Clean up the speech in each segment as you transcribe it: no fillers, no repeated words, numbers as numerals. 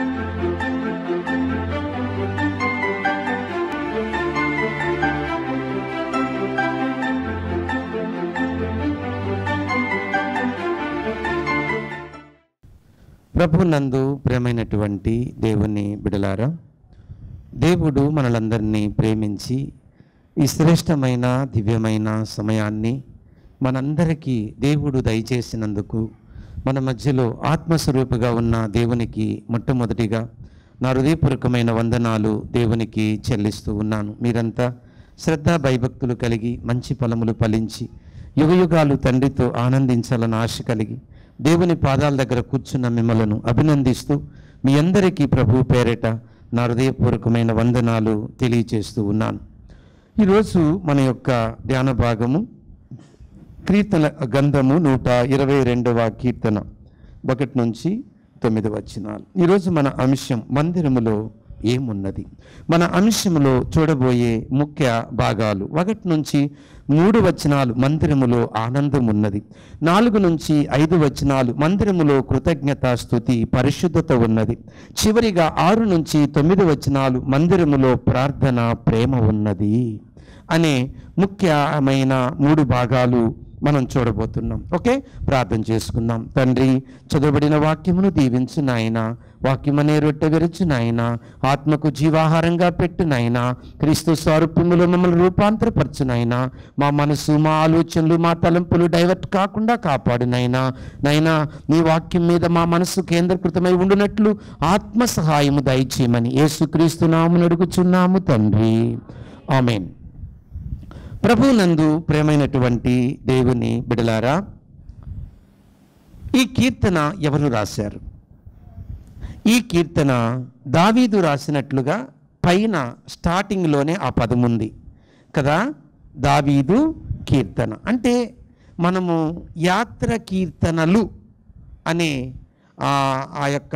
ప్రభునందు ప్రేమైనటువంటి దేవుని బిడలారా, దేవుడు మనలందరినీ ప్రేమించి ఈ శ్రేష్టమైన దివ్యమైన సమయాన్ని మనందరికీ దేవుడు దయచేసినందుకు మన మధ్యలో ఆత్మస్వరూపుగా ఉన్న దేవునికి మొట్టమొదటిగా నా హృదయపూర్వకమైన వందనాలు దేవునికి చెల్లిస్తూ ఉన్నాను. మీరంతా శ్రద్ధ భయభక్తులు కలిగి మంచి ఫలములు ఫలించి యుగయుగాలు తండ్రితో ఆనందించాలని ఆశ కలిగి దేవుని పాదాల దగ్గర కూర్చున్న మిమ్మలను అభినందిస్తూ మీ అందరికీ ప్రభు పేరిట నా హృదయపూర్వకమైన వందనాలు తెలియచేస్తూ ఉన్నాను. ఈరోజు మన యొక్క ధ్యాన భాగము కీర్తన గ్రంథము 122వ కీర్తన 1 నుంచి 9 వచనాలు. ఈరోజు మన అంశం మందిరములో ఏమున్నది. మన అంశంలో చూడబోయే ముఖ్య భాగాలు 1 నుంచి 3 వచనాలు మందిరములో ఆనందం ఉన్నది, 4 నుంచి 5 వచనాలు మందిరములో కృతజ్ఞత స్తుతి పరిశుద్ధత ఉన్నది, చివరిగా 6 నుంచి 9 వచనాలు మందిరములో ప్రార్థన ప్రేమ ఉన్నది అనే ముఖ్యమైన 3 భాగాలు మనం చూడబోతున్నాం. ఓకే, ప్రార్థన చేసుకుందాం. తండ్రి, చదవబడిన వాక్యమును దీవించు నాయన, వాక్యమనే రొట్టె విరచు నాయన, ఆత్మకు జీవాహారంగా పెట్టు నాయన, క్రీస్తు స్వరూపములో మమ్మల్ని రూపాంతరపరచు నాయన, మా మనసు మా ఆలోచనలు మా తలంపులు డైవర్ట్ కాకుండా కాపాడు నాయన. నాయనా, నీ వాక్యం మీద మా మనసు కేంద్రీకృతమై ఉండునట్లు ఆత్మ సహాయము దయచేయమని యేసుక్రీస్తు నామమున అడుగుచున్నాము తండ్రి, ఆమేన్. ప్రభునందు ప్రేమైనటువంటి దేవుని బిడలారా, ఈ కీర్తన ఎవరు రాశారు? ఈ కీర్తన దావీదు రాసినట్లుగా పైన స్టార్టింగ్లోనే ఆ పదం ఉంది కదా, దావీదు కీర్తన. అంటే మనము యాత్ర కీర్తనలు అనే ఆ యొక్క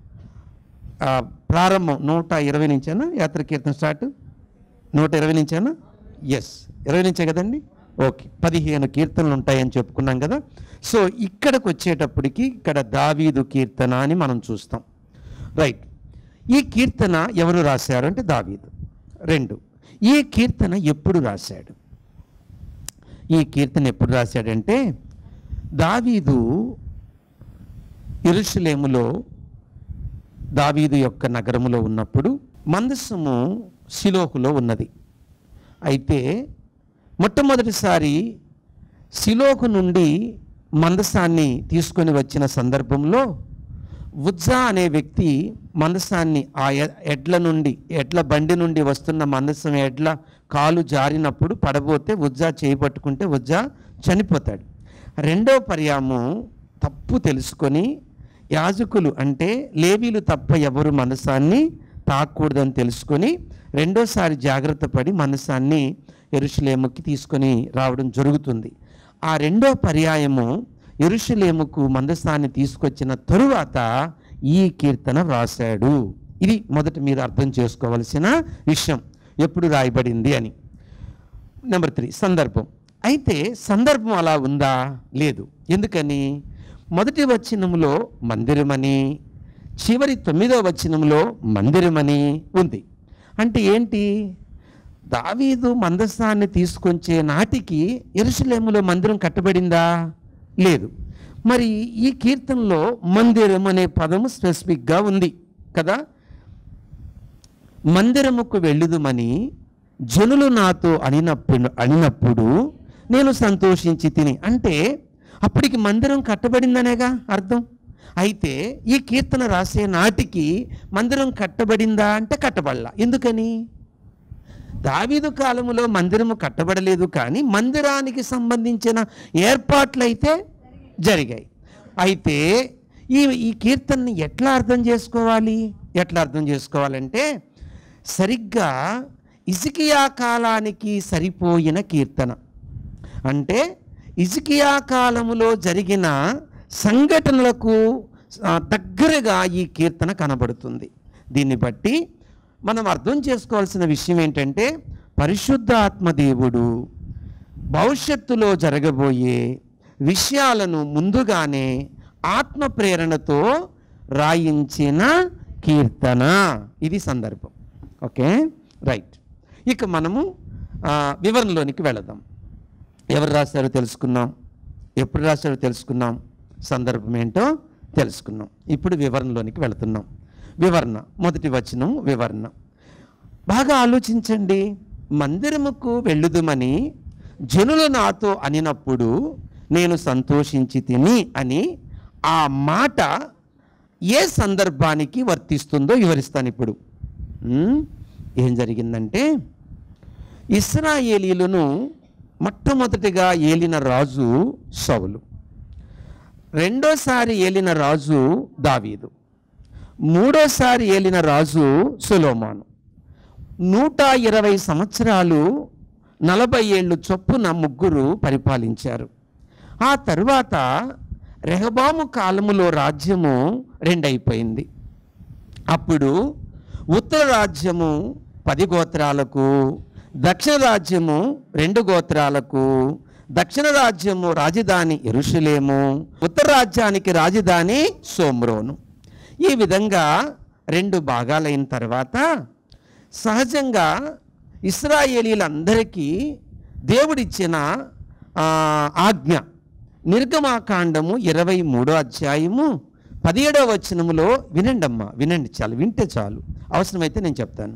ప్రారంభం 120 నుంచేనా యాత్ర కీర్తన స్టార్ట్? 120 నుంచేనా? ఎస్, 20 నుంచే కదండి. ఓకే, 15 కీర్తనలు ఉంటాయని చెప్పుకున్నాం కదా. సో ఇక్కడికి వచ్చేటప్పటికి ఇక్కడ దావీదు కీర్తన అని మనం చూస్తాం. రైట్, ఈ కీర్తన ఎవరు రాశారు అంటే దావీదు. 2, ఈ కీర్తన ఎప్పుడు రాశాడు? ఈ కీర్తన ఎప్పుడు రాశాడంటే దావీదు యెరూషలేములో దావీదు యొక్క నగరములో ఉన్నప్పుడు మందసము షిలోహులో ఉన్నది. అయితే మొట్టమొదటిసారి షిలోహు నుండి మందసాన్ని తీసుకొని వచ్చిన సందర్భంలో ఉజ్జా అనే వ్యక్తి మందసాన్ని ఆ ఎడ్ల బండి నుండి వస్తున్న మందసం ఎడ్ల కాలు జారినప్పుడు పడబోతే ఉజ్జా చేయబట్టుకుంటే ఉజ్జా చనిపోతాడు. 2వ పర్యాము తప్పు తెలుసుకొని యాజకులు అంటే లేవీలు తప్ప ఎవరు మందసాన్ని తాకూడదని తెలుసుకొని 2వసారి జాగ్రత్త పడి మందసాన్ని యెరూషలేముకి తీసుకొని రావడం జరుగుతుంది. ఆ 2వ పర్యాయము యెరూషలేముకు మందసాన్ని తీసుకొచ్చిన తరువాత ఈ కీర్తన రాశాడు. ఇది మొదట మీరు అర్థం చేసుకోవాల్సిన విషయం, ఎప్పుడు రాయబడింది అని. నెంబర్ 3, సందర్భం. అయితే సందర్భం అలా ఉందా? లేదు. ఎందుకని? మొదటి వచనములో మందిరమని, చివరి 9వ వచనంలో మందిరమని ఉంది. అంటే ఏంటి? దావీదు మందసాన్ని తీసుకొచ్చే నాటికి యెరూషలేములో మందిరం కట్టబడిందా? లేదు. మరి ఈ కీర్తనలో మందిరం అనే పదము స్పెసిఫిక్గా ఉంది కదా. మందిరముకు వెళ్ళుదుమని జనులు నాతో అనినప్పుడు నేను సంతోషించి తిని. అంటే అప్పటికి మందిరం కట్టబడిందనేగా అర్థం. అయితే ఈ కీర్తన రాసే నాటికి మందిరం కట్టబడిందా అంటే కట్టబడలా. ఎందుకని? దావీదు కాలములో మందిరము కట్టబడలేదు, కానీ మందిరానికి సంబంధించిన ఏర్పాట్లు అయితే జరిగాయి. అయితే ఈ కీర్తనని ఎట్లా అర్థం చేసుకోవాలంటే సరిగ్గా హిజ్కియా కాలానికి సరిపోయిన కీర్తన. అంటే హిజ్కియా కాలములో జరిగిన సంఘటనలకు దగ్గరగా ఈ కీర్తన కనబడుతుంది. దీన్ని బట్టి మనం అర్థం చేసుకోవాల్సిన విషయం ఏంటంటే పరిశుద్ధ ఆత్మదేవుడు భవిష్యత్తులో జరగబోయే విషయాలను ముందుగానే ఆత్మ ప్రేరణతో రాయించిన కీర్తన. ఇది సందర్భం. Okay, right. ఇక మనము వివరణలోనికి వెళదాం. ఎవరు రాశారో తెలుసుకున్నాం, ఎప్పుడు రాశారో తెలుసుకున్నాం, సందర్భం ఏంటో తెలుసుకున్నాం. ఇప్పుడు వివరణలోనికి వెళుతున్నాం. వివరణ, మొదటి వచనం వివరణ. బాగా ఆలోచించండి. మందిరముకు వెళ్ళుదుమని జనులు నాతో అనినప్పుడు నేను సంతోషించి తిని అని ఆ మాట ఏ సందర్భానికి వర్తిస్తుందో వివరిస్తాను ఇప్పుడు. ఏం జరిగిందంటే, ఇశ్రాయేలీయులను మొట్టమొదటిగా ఏలిన రాజు సౌలు, రెండోసారి ఏలిన రాజు దావీదు, మూడోసారి ఏలిన రాజు సొలొమోను. 120 సంవత్సరాలు 40 ఏళ్ళు చొప్పున ముగ్గురు పరిపాలించారు. ఆ తరువాత రెహబాము కాలములో రాజ్యము రెండైపోయింది. అప్పుడు ఉత్తర రాజ్యము 10 గోత్రాలకు, దక్షిణ రాజ్యము 2 గోత్రాలకు. దక్షిణ రాజ్యము రాజధాని యెరూషలేము, ఉత్తర రాజ్యానికి రాజధాని షోమ్రోను. ఈ విధంగా 2 భాగాలైన తర్వాత సహజంగా ఇశ్రాయేలీలందరికీ దేవుడిచ్చిన ఆజ్ఞ, నిర్గమాకాండము 23వ అధ్యాయము 17వ వచనములో వినండమ్మా, వినండి, చాలు, వింటే చాలు. అవసరమైతే నేను చెప్తాను.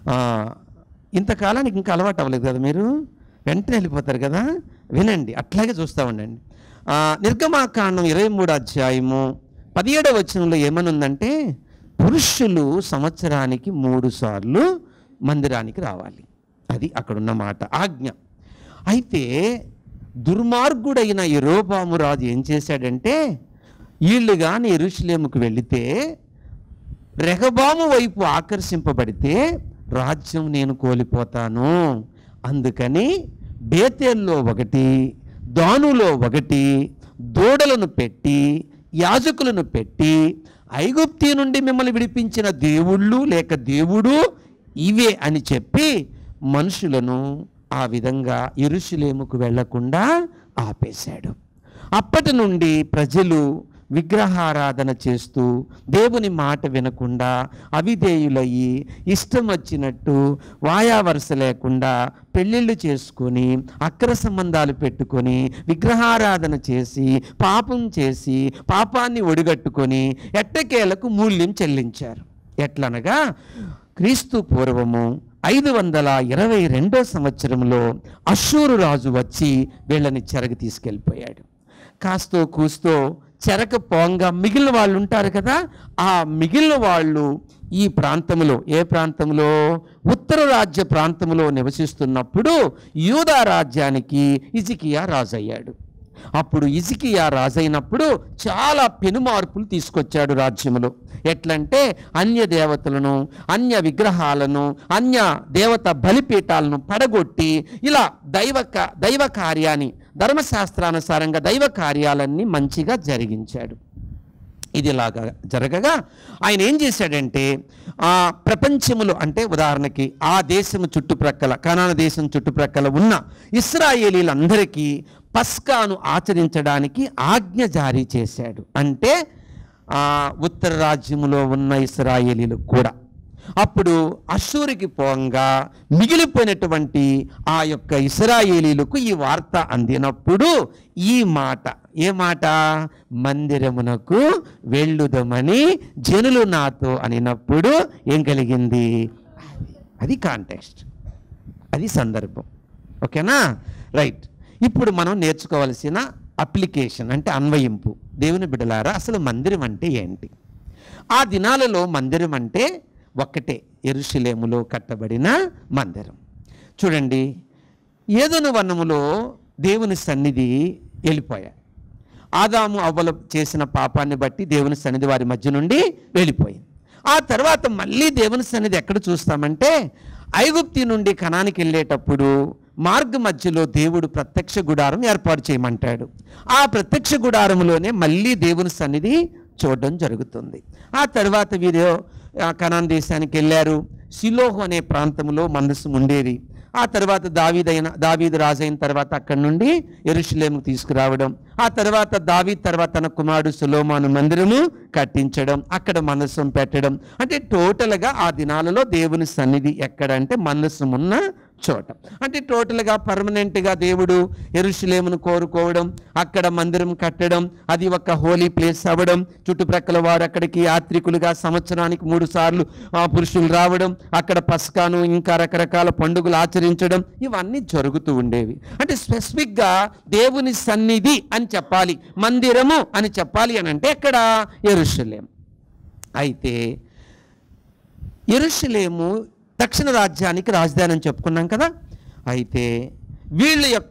ఇంతకాలానికి ఇంకా అలవాటు అవ్వలేదు కదా, మీరు వెంటనే వెళ్ళిపోతారు కదా, వినండి, అట్లాగే చూస్తూ ఉండండి. నిర్గమాకాండం 23వ అధ్యాయము 17వ వచనంలో ఏమనుందంటే, పురుషులు సంవత్సరానికి 3 సార్లు మందిరానికి రావాలి. అది అక్కడున్న మాట, ఆజ్ఞ. అయితే దుర్మార్గుడైన యెరోబాము రాజు ఏం చేశాడంటే, వీళ్ళు కానీ యెరూషలేముకు వెళితే రెహబాము వైపు ఆకర్షింపబడితే రాజ్యం నేను కోల్పోతాను, అందుకని బేతేల్లో 1, దానులో 1 దూడలను పెట్టి, యాజకులను పెట్టి, ఐగుప్తు నుండి మిమ్మల్ని విడిపించిన దేవుళ్ళు లేక దేవుడు ఇవే అని చెప్పి మనుషులను ఆ విధంగా యెరూషలేముకు వెళ్లకుండా ఆపేశాడు. అప్పటి నుండి ప్రజలు విగ్రహారాధన చేస్తూ దేవుని మాట వినకుండా అవిధేయులయ్యి ఇష్టం వచ్చినట్టు వాయావరుస లేకుండా పెళ్ళిళ్ళు చేసుకొని అక్ర సంబంధాలు పెట్టుకొని విగ్రహారాధన చేసి పాపం చేసి పాపాన్ని ఒడిగట్టుకొని ఎట్టకేలకు మూల్యం చెల్లించారు. ఎట్లనగా క్రీస్తు పూర్వము 522వ సంవత్సరంలో అష్షూరు రాజు వచ్చి వీళ్ళని చెరగ తీసుకెళ్ళిపోయాడు. కాస్తో కూస్తో చెరక పోంగా మిగిలిన వాళ్ళు ఉంటారు కదా, ఆ మిగిలిన వాళ్ళు ఈ ప్రాంతంలో, ఏ ప్రాంతంలో, ఉత్తర రాజ్య ప్రాంతంలో నివసిస్తున్నప్పుడు యూదా రాజ్యానికి హిజ్కియా రాజయ్యాడు. అప్పుడు హిజ్కియా రాజైనప్పుడు చాలా పెనుమార్పులు తీసుకొచ్చాడు రాజ్యంలో. ఎట్లంటే అన్య దేవతలను, అన్య విగ్రహాలను, అన్య దేవత బలిపీఠాలను పడగొట్టి ఇలా దైవ కార్యాన్ని, ధర్మశాస్త్రానుసారంగా దైవ కార్యాలన్నీ మంచిగా జరిగించాడు. ఇదిలాగా జరగగా ఆయన ఏం చేశాడంటే, ప్రపంచములో అంటే ఉదాహరణకి ఆ దేశము చుట్టుప్రక్కల, కనాను దేశం చుట్టుప్రక్కల ఉన్న ఇశ్రాయేలీలందరికీ పస్కాను ఆచరించడానికి ఆజ్ఞ జారీ చేశాడు. అంటే ఉత్తర రాజ్యములో ఉన్న ఇశ్రాయేలీలు కూడా. అప్పుడు అష్షూరుకి పోంగా మిగిలిపోయినటువంటి ఆ యొక్క ఇశ్రాయేలీలకు ఈ వార్త అందినప్పుడు ఈ మాట, ఏ మాట, మందిరమునకు వెళ్ళుదమని జనులు నాతో అనినప్పుడు ఏం కలిగింది, అది కాంటెక్స్ట్, అది సందర్భం. ఓకేనా, రైట్. ఇప్పుడు మనం నేర్చుకోవాల్సిన అప్లికేషన్ అంటే అన్వయింపు. దేవుని బిడ్డలారా, అసలు మందిరం అంటే ఏంటి? ఆ దినాలలో మందిరం అంటే ఒక్కటే, యెరూషలేములో కట్టబడిన మందిరం. చూడండి, ఏదోను వనములో దేవుని సన్నిధి వెళ్ళిపోయాయి. ఆదాము అవ్వలు చేసిన పాపాన్ని బట్టి దేవుని సన్నిధి వారి మధ్య నుండి వెళ్ళిపోయింది. ఆ తర్వాత మళ్ళీ దేవుని సన్నిధి ఎక్కడ చూస్తామంటే, ఐగుప్తు నుండి కనానికి వెళ్ళేటప్పుడు మార్గ మధ్యలో దేవుడు ప్రత్యక్ష గుడారం ఏర్పాటు చేయమంటాడు. ఆ ప్రత్యక్ష గుడారంలోనే మళ్ళీ దేవుని సన్నిధి చూడడం జరుగుతుంది. ఆ తర్వాత వీరు కనాన్ దేశానికి వెళ్ళారు. షిలోహు అనే ప్రాంతంలో మందసం ఉండేది. ఆ తర్వాత దావీదు రాజు అయిన తర్వాత అక్కడి నుండి యెరూషలేముకు తీసుకురావడం, ఆ తర్వాత దావీదు తర్వాత తన కుమారుడు సొలొమోను మందిరము కట్టించడం, అక్కడ మందసం పెట్టడం. అంటే టోటల్గా ఆ దినాలలో దేవుని సన్నిధి ఎక్కడ అంటే మందసం ఉన్న చోట. అంటే టోటల్గా పర్మనెంట్గా దేవుడు యెరూషలేమును కోరుకోవడం, అక్కడ మందిరం కట్టడం, అది ఒక హోలీ ప్లేస్ అవ్వడం, చుట్టుప్రక్కల వారు అక్కడికి యాత్రికులుగా సంవత్సరానికి 3 సార్లు పురుషులు రావడం, అక్కడ పస్కాను ఇంకా రకరకాల పండుగలు ఆచరించడం, ఇవన్నీ జరుగుతూ ఉండేవి. అంటే స్పెసిఫిక్గా దేవుని సన్నిధి అని చెప్పాలి, మందిరము అని చెప్పాలి అని అంటే ఎక్కడ? యెరూషలేం. అయితే యెరూషలేము దక్షిణ రాజ్యానికి రాజధాని అని చెప్పుకున్నాం కదా. అయితే వీళ్ళ యొక్క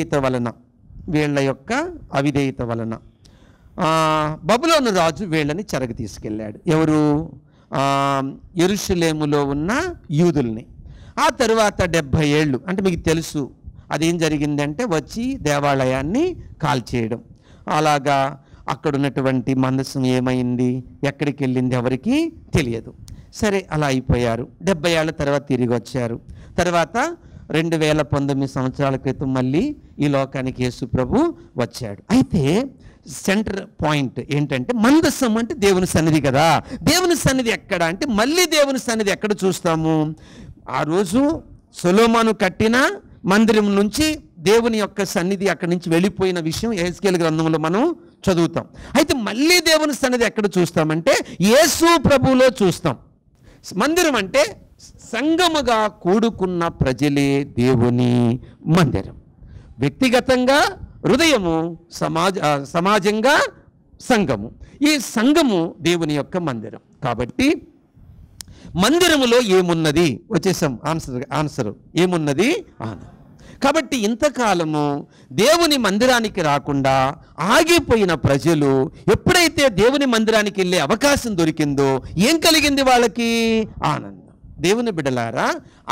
అవిధేయత వలన బబులోను రాజు వీళ్ళని చెరగ తీసుకెళ్ళాడు. ఎవరు? యెరూషలేములో ఉన్న యూదుల్ని. ఆ తరువాత 70 ఏళ్ళు, అంటే మీకు తెలుసు అదేం జరిగిందంటే వచ్చి దేవాలయాన్ని కాల్చేయడం. అలాగా అక్కడ ఉన్నటువంటి మందసం ఏమైంది, ఎక్కడికి వెళ్ళింది ఎవరికి తెలియదు. సరే, అలా అయిపోయారు. 70 ఏళ్ల తర్వాత తిరిగి వచ్చారు. తర్వాత 2019 సంవత్సరాల క్రితం మళ్ళీ ఈ లోకానికి యేసు ప్రభు వచ్చాడు. అయితే సెంటర్ పాయింట్ ఏంటంటే మందసం అంటే దేవుని సన్నిధి కదా. దేవుని సన్నిధి ఎక్కడ అంటే మళ్ళీ దేవుని సన్నిధి ఎక్కడ చూస్తాము? ఆ రోజు సొలొమోను కట్టిన మందిరం నుంచి దేవుని యొక్క సన్నిధి అక్కడి నుంచి వెళ్ళిపోయిన విషయం యెహెజ్కేలు గ్రంథంలో మనం చదువుతాం. అయితే మళ్ళీ దేవుని సన్నిధి ఎక్కడ చూస్తామంటే యేసు ప్రభువులో చూస్తాం. మందిరం అంటే సంఘముగా కూడుకున్న ప్రజలే దేవుని మందిరం. వ్యక్తిగతంగా హృదయము, సమాజంగా సంఘము. ఈ సంఘము దేవుని యొక్క మందిరం. కాబట్టి మందిరములో ఏమున్నది? వచ్చేసాం ఆన్సర్ ఏమున్నది? ఆనందం. కాబట్టి ఇంతకాలము దేవుని మందిరానికి రాకుండా ఆగిపోయిన ప్రజలు ఎప్పుడైతే దేవుని మందిరానికి వెళ్ళే అవకాశం దొరికిందో ఏం కలిగింది వాళ్ళకి? ఆనందం. దేవుని బిడ్డలారా,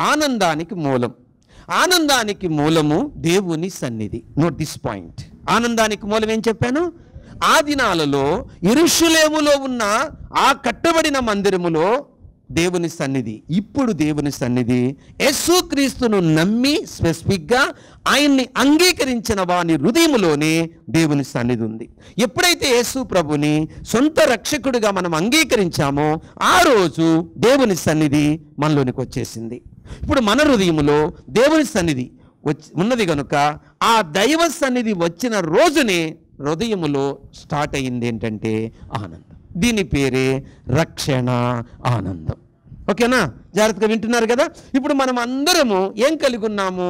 ఆనందానికి మూలము దేవుని సన్నిధి. Note this point. ఆనందానికి మూలం ఏం చెప్పాను? ఆ దినాలలో యెరూషలేములో ఉన్న ఆ కట్టబడిన మందిరములో దేవుని సన్నిధి. ఇప్పుడు దేవుని సన్నిధి యేసుక్రీస్తును నమ్మి స్పెసిఫిక్గా ఆయన్ని అంగీకరించిన వాని హృదయములోనే దేవుని సన్నిధి ఉంది. ఎప్పుడైతే యేసు ప్రభుని సొంత రక్షకుడిగా మనం అంగీకరించామో ఆ రోజు దేవుని సన్నిధి మనలోనికి వచ్చేసింది. ఇప్పుడు మన హృదయములో దేవుని సన్నిధి ఉన్నది కనుక ఆ దైవ సన్నిధి వచ్చిన రోజునే హృదయములో స్టార్ట్ అయ్యింది ఏంటంటే ఆనందం. దీని పేరే రక్షణ ఆనందం. ఓకేనా? జాగ్రత్తగా వింటున్నారు కదా. ఇప్పుడు మనం అందరము ఏం కలిగి ఉన్నాము?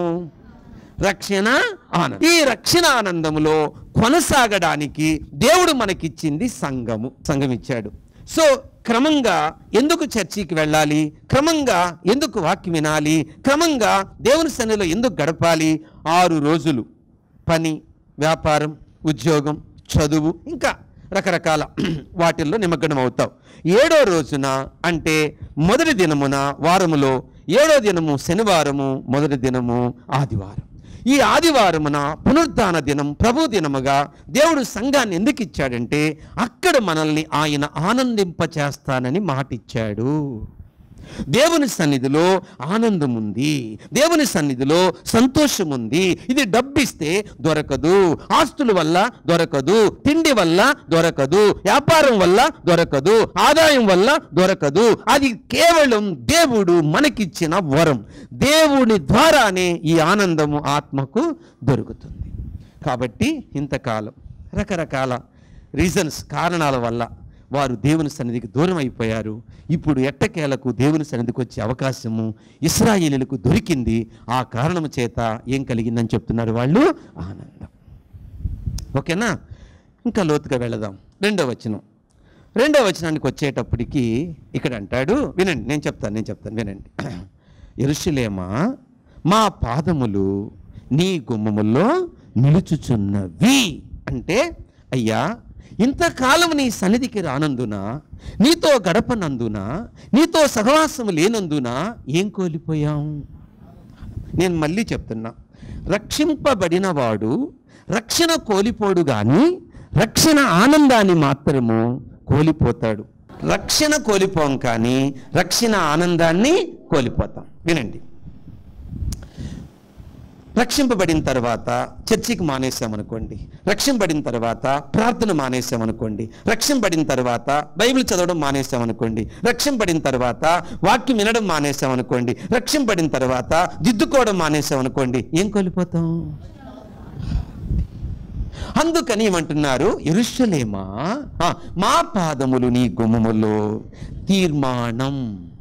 రక్షణ ఆనందం. ఈ రక్షణ ఆనందములో కొనసాగడానికి దేవుడు మనకిచ్చింది సంఘం ఇచ్చాడు. సో క్రమంగా ఎందుకు చర్చికి వెళ్ళాలి, క్రమంగా ఎందుకు వాక్యం వినాలి, క్రమంగా దేవుని సన్నిధిలో ఎందుకు గడపాలి? 6 రోజులు పని, వ్యాపారం, ఉద్యోగం, చదువు, ఇంకా రకరకాల వాటిల్లో నిమగ్నం అవుతావు. 7వ రోజున అంటే మొదటి దినమున వారములో 7వ దినము శనివారము, మొదటి దినము ఆదివారం. ఈ ఆదివారమున పునరుద్ధాన దినం, ప్రభు దినముగా దేవుడు సంఘాన్ని ఎందుకు ఇచ్చాడంటే అక్కడ మనల్ని ఆయన ఆనందింపచేస్తానని మాటిచ్చాడు. దేవుని సన్నిధిలో ఆనందం ఉంది, దేవుని సన్నిధిలో సంతోషం ఉంది. ఇది డబ్బిస్తే దొరకదు, ఆస్తుల వల్ల దొరకదు, తిండి వల్ల దొరకదు, వ్యాపారం వల్ల దొరకదు, ఆదాయం వల్ల దొరకదు. అది కేవలం దేవుడు మనకిచ్చిన వరం. దేవుని ద్వారానే ఈ ఆనందము ఆత్మకు దొరుకుతుంది. కాబట్టి ఇంతకాలం రకరకాల కారణాల వల్ల వారు దేవుని సన్నిధికి దూరం అయిపోయారు. ఇప్పుడు ఎట్టకేలకు దేవుని సన్నిధికి వచ్చే అవకాశము ఇశ్రాయేలీయులకు దొరికింది. ఆ కారణము చేత ఏం కలిగిందని చెప్తున్నారు వాళ్ళు? ఆనందం. ఓకేనా? ఇంకా లోతుగా వెళదాం. 2వ వచనం. 2వ వచనానికి వచ్చేటప్పటికి ఇక్కడ అంటాడు, వినండి, నేను చెప్తాను వినండి. యెరూషలేమా, మా పాదములు నీ గుమ్మముల్లో నిలుచుచున్నవి. అంటే అయ్యా, ఇంతకాలం నీ సన్నిధికి రానందున, నీతో గడపనందున, నీతో సహవాసము లేనందున ఏం కోల్పోయాం? నేను మళ్ళీ చెప్తున్నా, రక్షింపబడిన వాడు రక్షణ కోల్పోడు కానీ రక్షణ ఆనందాన్ని మాత్రము కోల్పోతాడు. రక్షణ కోల్పోం కానీ రక్షణ ఆనందాన్ని కోల్పోతాం. వినండి, రక్షింపబడిన తర్వాత చర్చికి మానేసామనుకోండి, రక్షింపబడిన తర్వాత ప్రార్థన మానేసామనుకోండి, రక్షింపబడిన తర్వాత బైబిల్ చదవడం మానేసామనుకోండి, రక్షింపబడిన తర్వాత వాక్యం వినడం మానేసామనుకోండి, రక్షింపబడిన తర్వాత దిద్దుకోవడం మానేసామనుకోండి, ఏం కోల్పోతాం? అందుకని ఏమంటున్నారు, యెరూషలేమా మా పాదములు నీ గుమ్మములో తీర్మానం.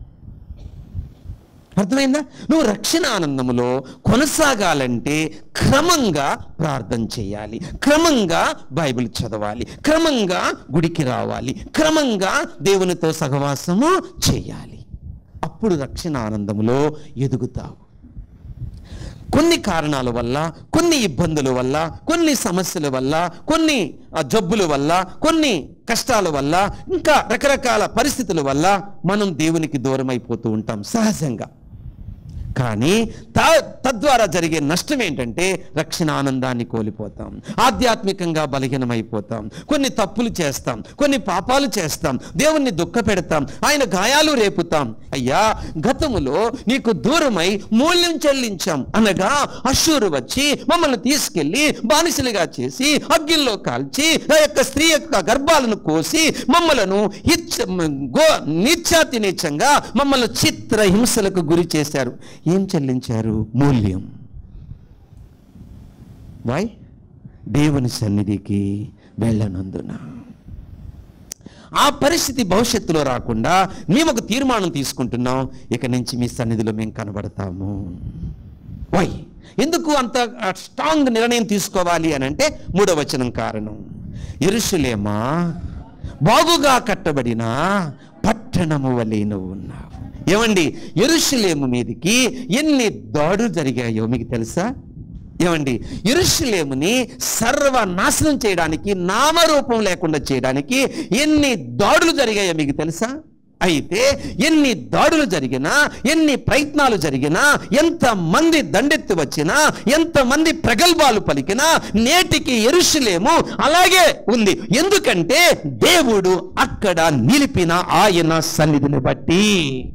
అర్థమైందా? నువ్వు రక్షణ ఆనందములో కొనసాగాలంటే క్రమంగా ప్రార్థన చేయాలి, క్రమంగా బైబిల్ చదవాలి, క్రమంగా గుడికి రావాలి, క్రమంగా దేవునితో సహవాసము చేయాలి. అప్పుడు రక్షణ ఆనందములో ఎదుగుతావు. కొన్ని కారణాల వల్ల, కొన్ని ఇబ్బందుల వల్ల, కొన్ని సమస్యల వల్ల, కొన్ని జబ్బుల వల్ల, కొన్ని కష్టాల వల్ల, ఇంకా రకరకాల పరిస్థితుల వల్ల మనం దేవునికి దూరం అయిపోతూ ఉంటాం సహజంగా. కానీ తద్వారా జరిగే నష్టం ఏంటంటే రక్షణ ఆనందాన్ని కోల్పోతాం, ఆధ్యాత్మికంగా బలహీనమైపోతాం, కొన్ని తప్పులు చేస్తాం, కొన్ని పాపాలు చేస్తాం, దేవుణ్ణి దుఃఖ పెడతాం, ఆయన గాయాలు రేపుతాం. అయ్యా, గతములో నీకు దూరమై మూల్యం చెల్లించాం అనగా అష్షూరు వచ్చి మమ్మల్ని తీసుకెళ్లి బానిసలుగా చేసి అగ్గిల్లో కాల్చి ఆ యొక్క స్త్రీ యొక్క గర్భాలను కోసి మమ్మలను నీచాతి నీచంగా మమ్మల్ని చిత్ర హింసలకు గురి చేశారు. ఏం చెల్లించారు? మూల్యం. వై? దేవుని సన్నిధికి వెళ్ళనందున. ఆ పరిస్థితి భవిష్యత్తులో రాకుండా మేము ఒక తీర్మానం తీసుకుంటున్నాం, ఇక నుంచి మీ సన్నిధిలో మేము కనబడతాము. వై? ఎందుకు అంత స్ట్రాంగ్ నిర్ణయం తీసుకోవాలి అని అంటే 3వ వచనం కారణం. యెరూషలేమా, బాగుగా కట్టబడిన పట్టణము వలె నువ్వు ఉన్నావు. ఏమండి, యెరూషలేము మీదకి ఎన్ని దాడులు జరిగాయో మీకు తెలుసా? ఏమండి, యెరూషలేముని సర్వనాశనం చేయడానికి, నామరూపం లేకుండా చేయడానికి ఎన్ని దాడులు జరిగాయో మీకు తెలుసా? అయితే ఎన్ని దాడులు జరిగినా, ఎన్ని ప్రయత్నాలు జరిగినా, ఎంతమంది దండెత్తి వచ్చినా, ఎంతమంది ప్రగల్భాలు పలికినా నేటికి యెరూషలేము అలాగే ఉంది. ఎందుకంటే దేవుడు అక్కడ నిలిపిన ఆయన సన్నిధిని బట్టి.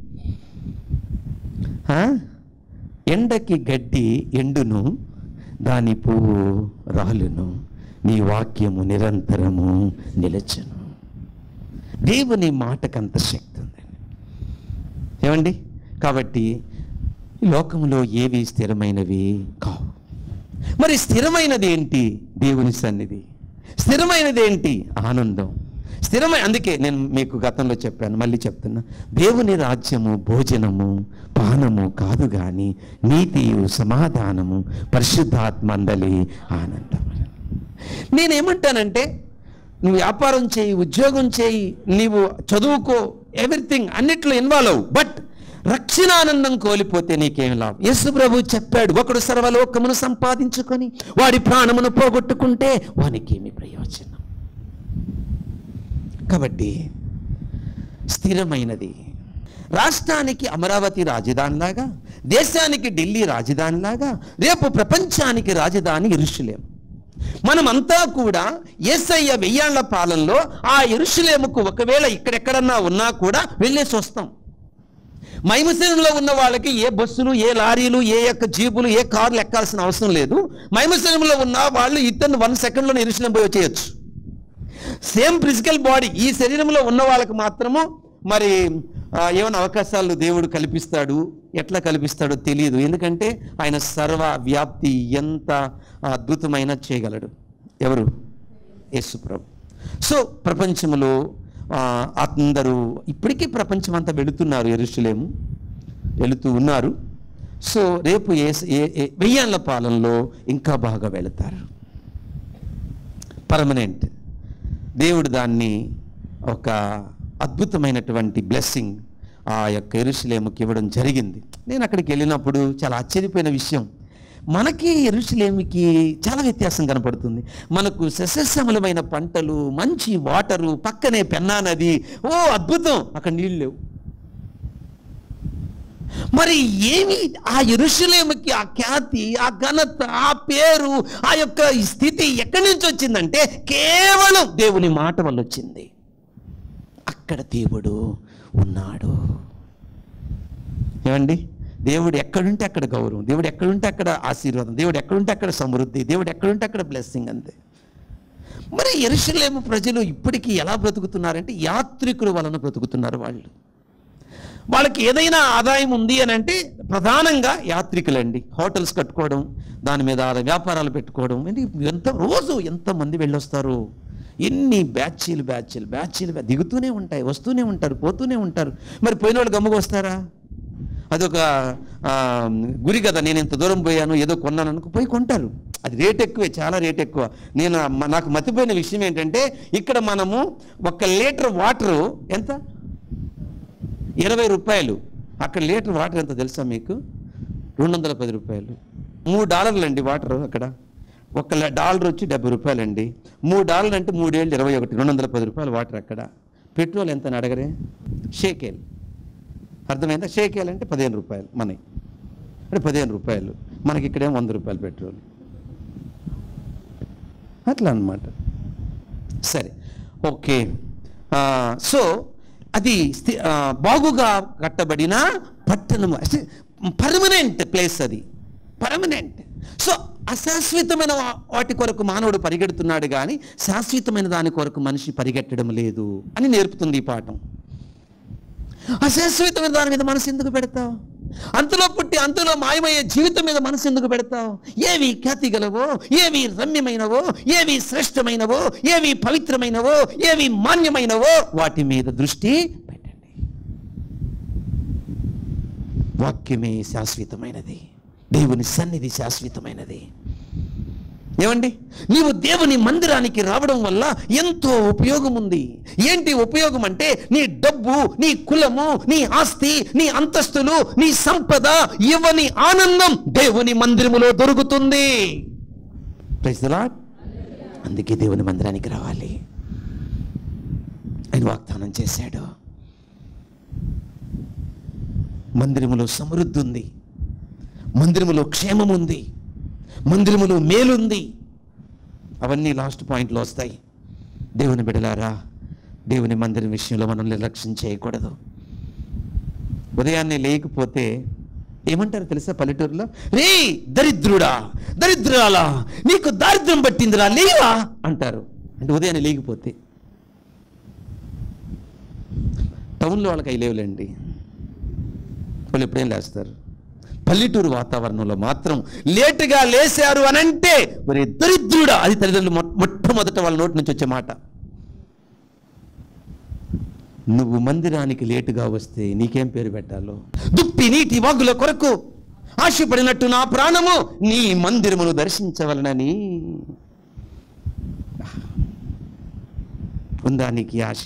ఎండకి గడ్డి ఎండును, దాని పువ్వు రాలును, నీ వాక్యము నిరంతరము నిలచును. దేవుని మాటకంత శక్తి ఉందండి. ఏమండి, కాబట్టి ఈ లోకంలో ఏవి స్థిరమైనవి కావు. మరి స్థిరమైనది ఏంటి? దేవుని సన్నిధి. స్థిరమైనది ఏంటి? ఆనందం. అందుకే నేను మీకు గతంలో చెప్పాను, మళ్ళీ చెప్తున్నా, దేవుని రాజ్యము భోజనము పానము కాదు కానీ నీతియు సమాధానము పరిశుద్ధాత్మందలి ఆనందం. నేనేమంటానంటే, నువ్వు వ్యాపారం చేయి, ఉద్యోగం చేయి, నీవు చదువుకో, ఎవ్రీథింగ్ అన్నిట్లో ఇన్వాల్వ్ అవ్వు, బట్ రక్షణ ఆనందం కోల్పోతే నీకేం లాభం? యేసు ప్రభు చెప్పాడు, ఒకడు సర్వలోకమును సంపాదించుకొని వాడి ప్రాణమును పోగొట్టుకుంటే వానికేమి ప్రయోజనం? కాబట్టి స్థిరమైనది. రాష్ట్రానికి అమరావతి రాజధానిలాగా, దేశానికి ఢిల్లీ రాజధానిలాగా, రేపు ప్రపంచానికి రాజధాని యెరూషలేము. మనమంతా కూడా యేసయ్య 1000 ఏళ్ల పాలనలో ఆ యెరూషలేముకు ఒకవేళ ఇక్కడెక్కడన్నా ఉన్నా కూడా వెళ్ళేసి వస్తాం. మైమసీనులో ఉన్న వాళ్ళకి ఏ బస్సులు, ఏ లారీలు, ఏ యొక్క జీపులు, ఏ కార్లు ఎక్కాల్సిన అవసరం లేదు. మైమసీనులో ఉన్న వాళ్ళు ఇతను 1 సెకండ్లో యెరూషలేం పోయి వచ్చేయచ్చు. సేమ్ ఫిజికల్ బాడీ ఈ శరీరంలో ఉన్న వాళ్ళకి మాత్రము మరి ఏమైనా అవకాశాలు దేవుడు కల్పిస్తాడు. ఎట్లా కల్పిస్తాడో తెలియదు, ఎందుకంటే ఆయన సర్వ వ్యాప్తి ఎంత అద్భుతమైన చేయగలడు. ఎవరు? యేసు ప్రభు. సో ప్రపంచంలో అందరూ ఇప్పటికీ ప్రపంచం అంతా వెళుతున్నారు, యెరూషలేము వెళుతూ ఉన్నారు. సో రేపు 1000 ఏళ్ల పాలనలో ఇంకా బాగా వెళతారు. పర్మనెంట్. దేవుడు దాన్ని ఒక అద్భుతమైనటువంటి బ్లెస్సింగ్ ఆ యొక్క యెరూషలేముకి ఇవ్వడం జరిగింది. నేను అక్కడికి వెళ్ళినప్పుడు చాలా ఆశ్చర్యపోయిన విషయం, మనకి యెరూషలేముకి చాలా వ్యత్యాసం కనపడుతుంది. మనకు సస్యశ్యామలమైన పంటలు, మంచి వాటరు, పక్కనే పెన్నా నది, ఓ అద్భుతం. అక్కడ నీళ్ళు లేవు. మరి ఏమి ఆ యెరూషలేముకి ఆ ఖ్యాతి, ఆ ఘనత, ఆ పేరు, ఆ యొక్క స్థితి ఎక్కడి నుంచి వచ్చిందంటే కేవలం దేవుని మాట వల్ల వచ్చింది. అక్కడ దేవుడు ఉన్నాడు. ఏమండి, దేవుడు ఎక్కడుంటే అక్కడ గౌరవం, దేవుడు ఎక్కడుంటే అక్కడ ఆశీర్వాదం, దేవుడు ఎక్కడుంటే అక్కడ సమృద్ధి, దేవుడు ఎక్కడుంటే అక్కడ బ్లెస్సింగ్ అంతే. మరి యెరూషలేము ప్రజలు ఇప్పటికీ ఎలా బ్రతుకుతున్నారంటే యాత్రికుల వలన బ్రతుకుతున్నారు. వాళ్ళకి ఏదైనా ఆదాయం ఉంది అని అంటే ప్రధానంగా యాత్రికులండి. హోటల్స్ కట్టుకోవడం, దాని మీద వ్యాపారాలు పెట్టుకోవడం. రోజు ఎంతమంది వెళ్ళొస్తారు, ఎన్ని బ్యాచీలు దిగుతూనే ఉంటాయి, వస్తూనే ఉంటారు, పోతూనే ఉంటారు. మరి పోయిన వాళ్ళు గమ్ముగా వస్తారా? అదొక గురి కదా. నేను ఇంత దూరం పోయాను, ఏదో కొన్నాను అనుకో, పోయి కొంటారు. అది రేట్ ఎక్కువే, చాలా రేట్ ఎక్కువ. నాకు మతిపోయిన విషయం ఏంటంటే, ఇక్కడ మనము 1 లీటర్ వాటరు ఎంత, 20 రూపాయలు. అక్కడ లీటర్ వాటర్ ఎంత తెలుసా మీకు? 210 రూపాయలు. $3 అండి వాటర్ అక్కడ. $1 వచ్చి 70 రూపాయలు అండి. $3 అంటే 3 ఏళ్ళు 21, 210 రూపాయలు వాటర్ అక్కడ. పెట్రోల్ ఎంత అని అడగరే? షేకేల్. అర్థమైందా? షేకేల్ అంటే 15 రూపాయలు మనకి. అంటే 15 రూపాయలు మనకి, ఇక్కడేమో 100 రూపాయలు పెట్రోల్. అట్లా అన్నమాట. సరే, ఓకే. సో అది బాగుగా కట్టబడిన పట్టణము, పర్మనెంట్ ప్లేస్, అది పర్మనెంట్. సో అశాశ్వతమైన వాటి కొరకు మానవుడు పరిగెడుతున్నాడు కానీ శాశ్వతమైన దాని కొరకు మనిషి పరిగెట్టడం లేదు అని నేర్పుతుంది ఈ పాఠం. అశాశ్వతమైన దాని మీద మనసు ఎందుకు పెడతావు? అంతలో పుట్టి అంతలో మాయమయ్యే జీవితం మీద మనసు ఎందుకు పెడతావు? ఏవి ఖ్యాతి గలవో, ఏవి రమ్యమైనవో, ఏవి శ్రేష్టమైనవో, ఏవి పవిత్రమైనవో, ఏవి మాన్యమైనవో వాటి మీద దృష్టి పెట్టండి. వాక్యమే శాశ్వతమైనది, దేవుని సన్నిధి శాశ్వతమైనది. ఏమండి, నీవు దేవుని మందిరానికి రావడం వల్ల ఎంతో ఉపయోగం ఉంది. ఏంటి ఉపయోగం అంటే, నీ డబ్బు, నీ కులము, నీ ఆస్తి, నీ అంతస్తులు, నీ సంపద ఇవ్వని ఆనందం దేవుని మందిరములో దొరుకుతుంది. Praise the Lord. అందుకే దేవుని మందిరానికి రావాలి. ఆయన వాగ్దానం చేశాడు. మందిరములో సమృద్ధి ఉంది, మందిరములో క్షేమం ఉంది, మందిరములో మేలుంది. అవన్నీ లాస్ట్ పాయింట్లో వస్తాయి. దేవుని బిడ్డలారా, దేవుని మందిరం విషయంలో మనం నిర్లక్ష్యం చేయకూడదు. ఉదయాన్నే లేకపోతే ఏమంటారు తెలుసా పల్లెటూరులో? రే దరిద్రుడా, దరిద్రాలా, నీకు దారిద్ర్యం పట్టిందిరా, లేవా అంటారు. అంటే ఉదయాన్నే లేకపోతే. టౌన్లో వాళ్ళకి అవి లేవులేండి, వాళ్ళు ఎప్పుడేం లేస్తారు. పల్లెటూరు వాతావరణంలో మాత్రం లేటుగా లేశారు అనంటే మరి దరిద్రుడా, అది తల్లిదండ్రులు మొట్టమొదట వాళ్ళ నోటి నుంచి వచ్చే మాట. నువ్వు మందిరానికి లేటుగా వస్తే నీకేం పేరు పెట్టాలో? దుప్పి నీటి వాగుల కొరకు ఆశపడినట్టు నా ప్రాణము నీ మందిరమును దర్శించవలనని. ఉందా నీకు ఆశ?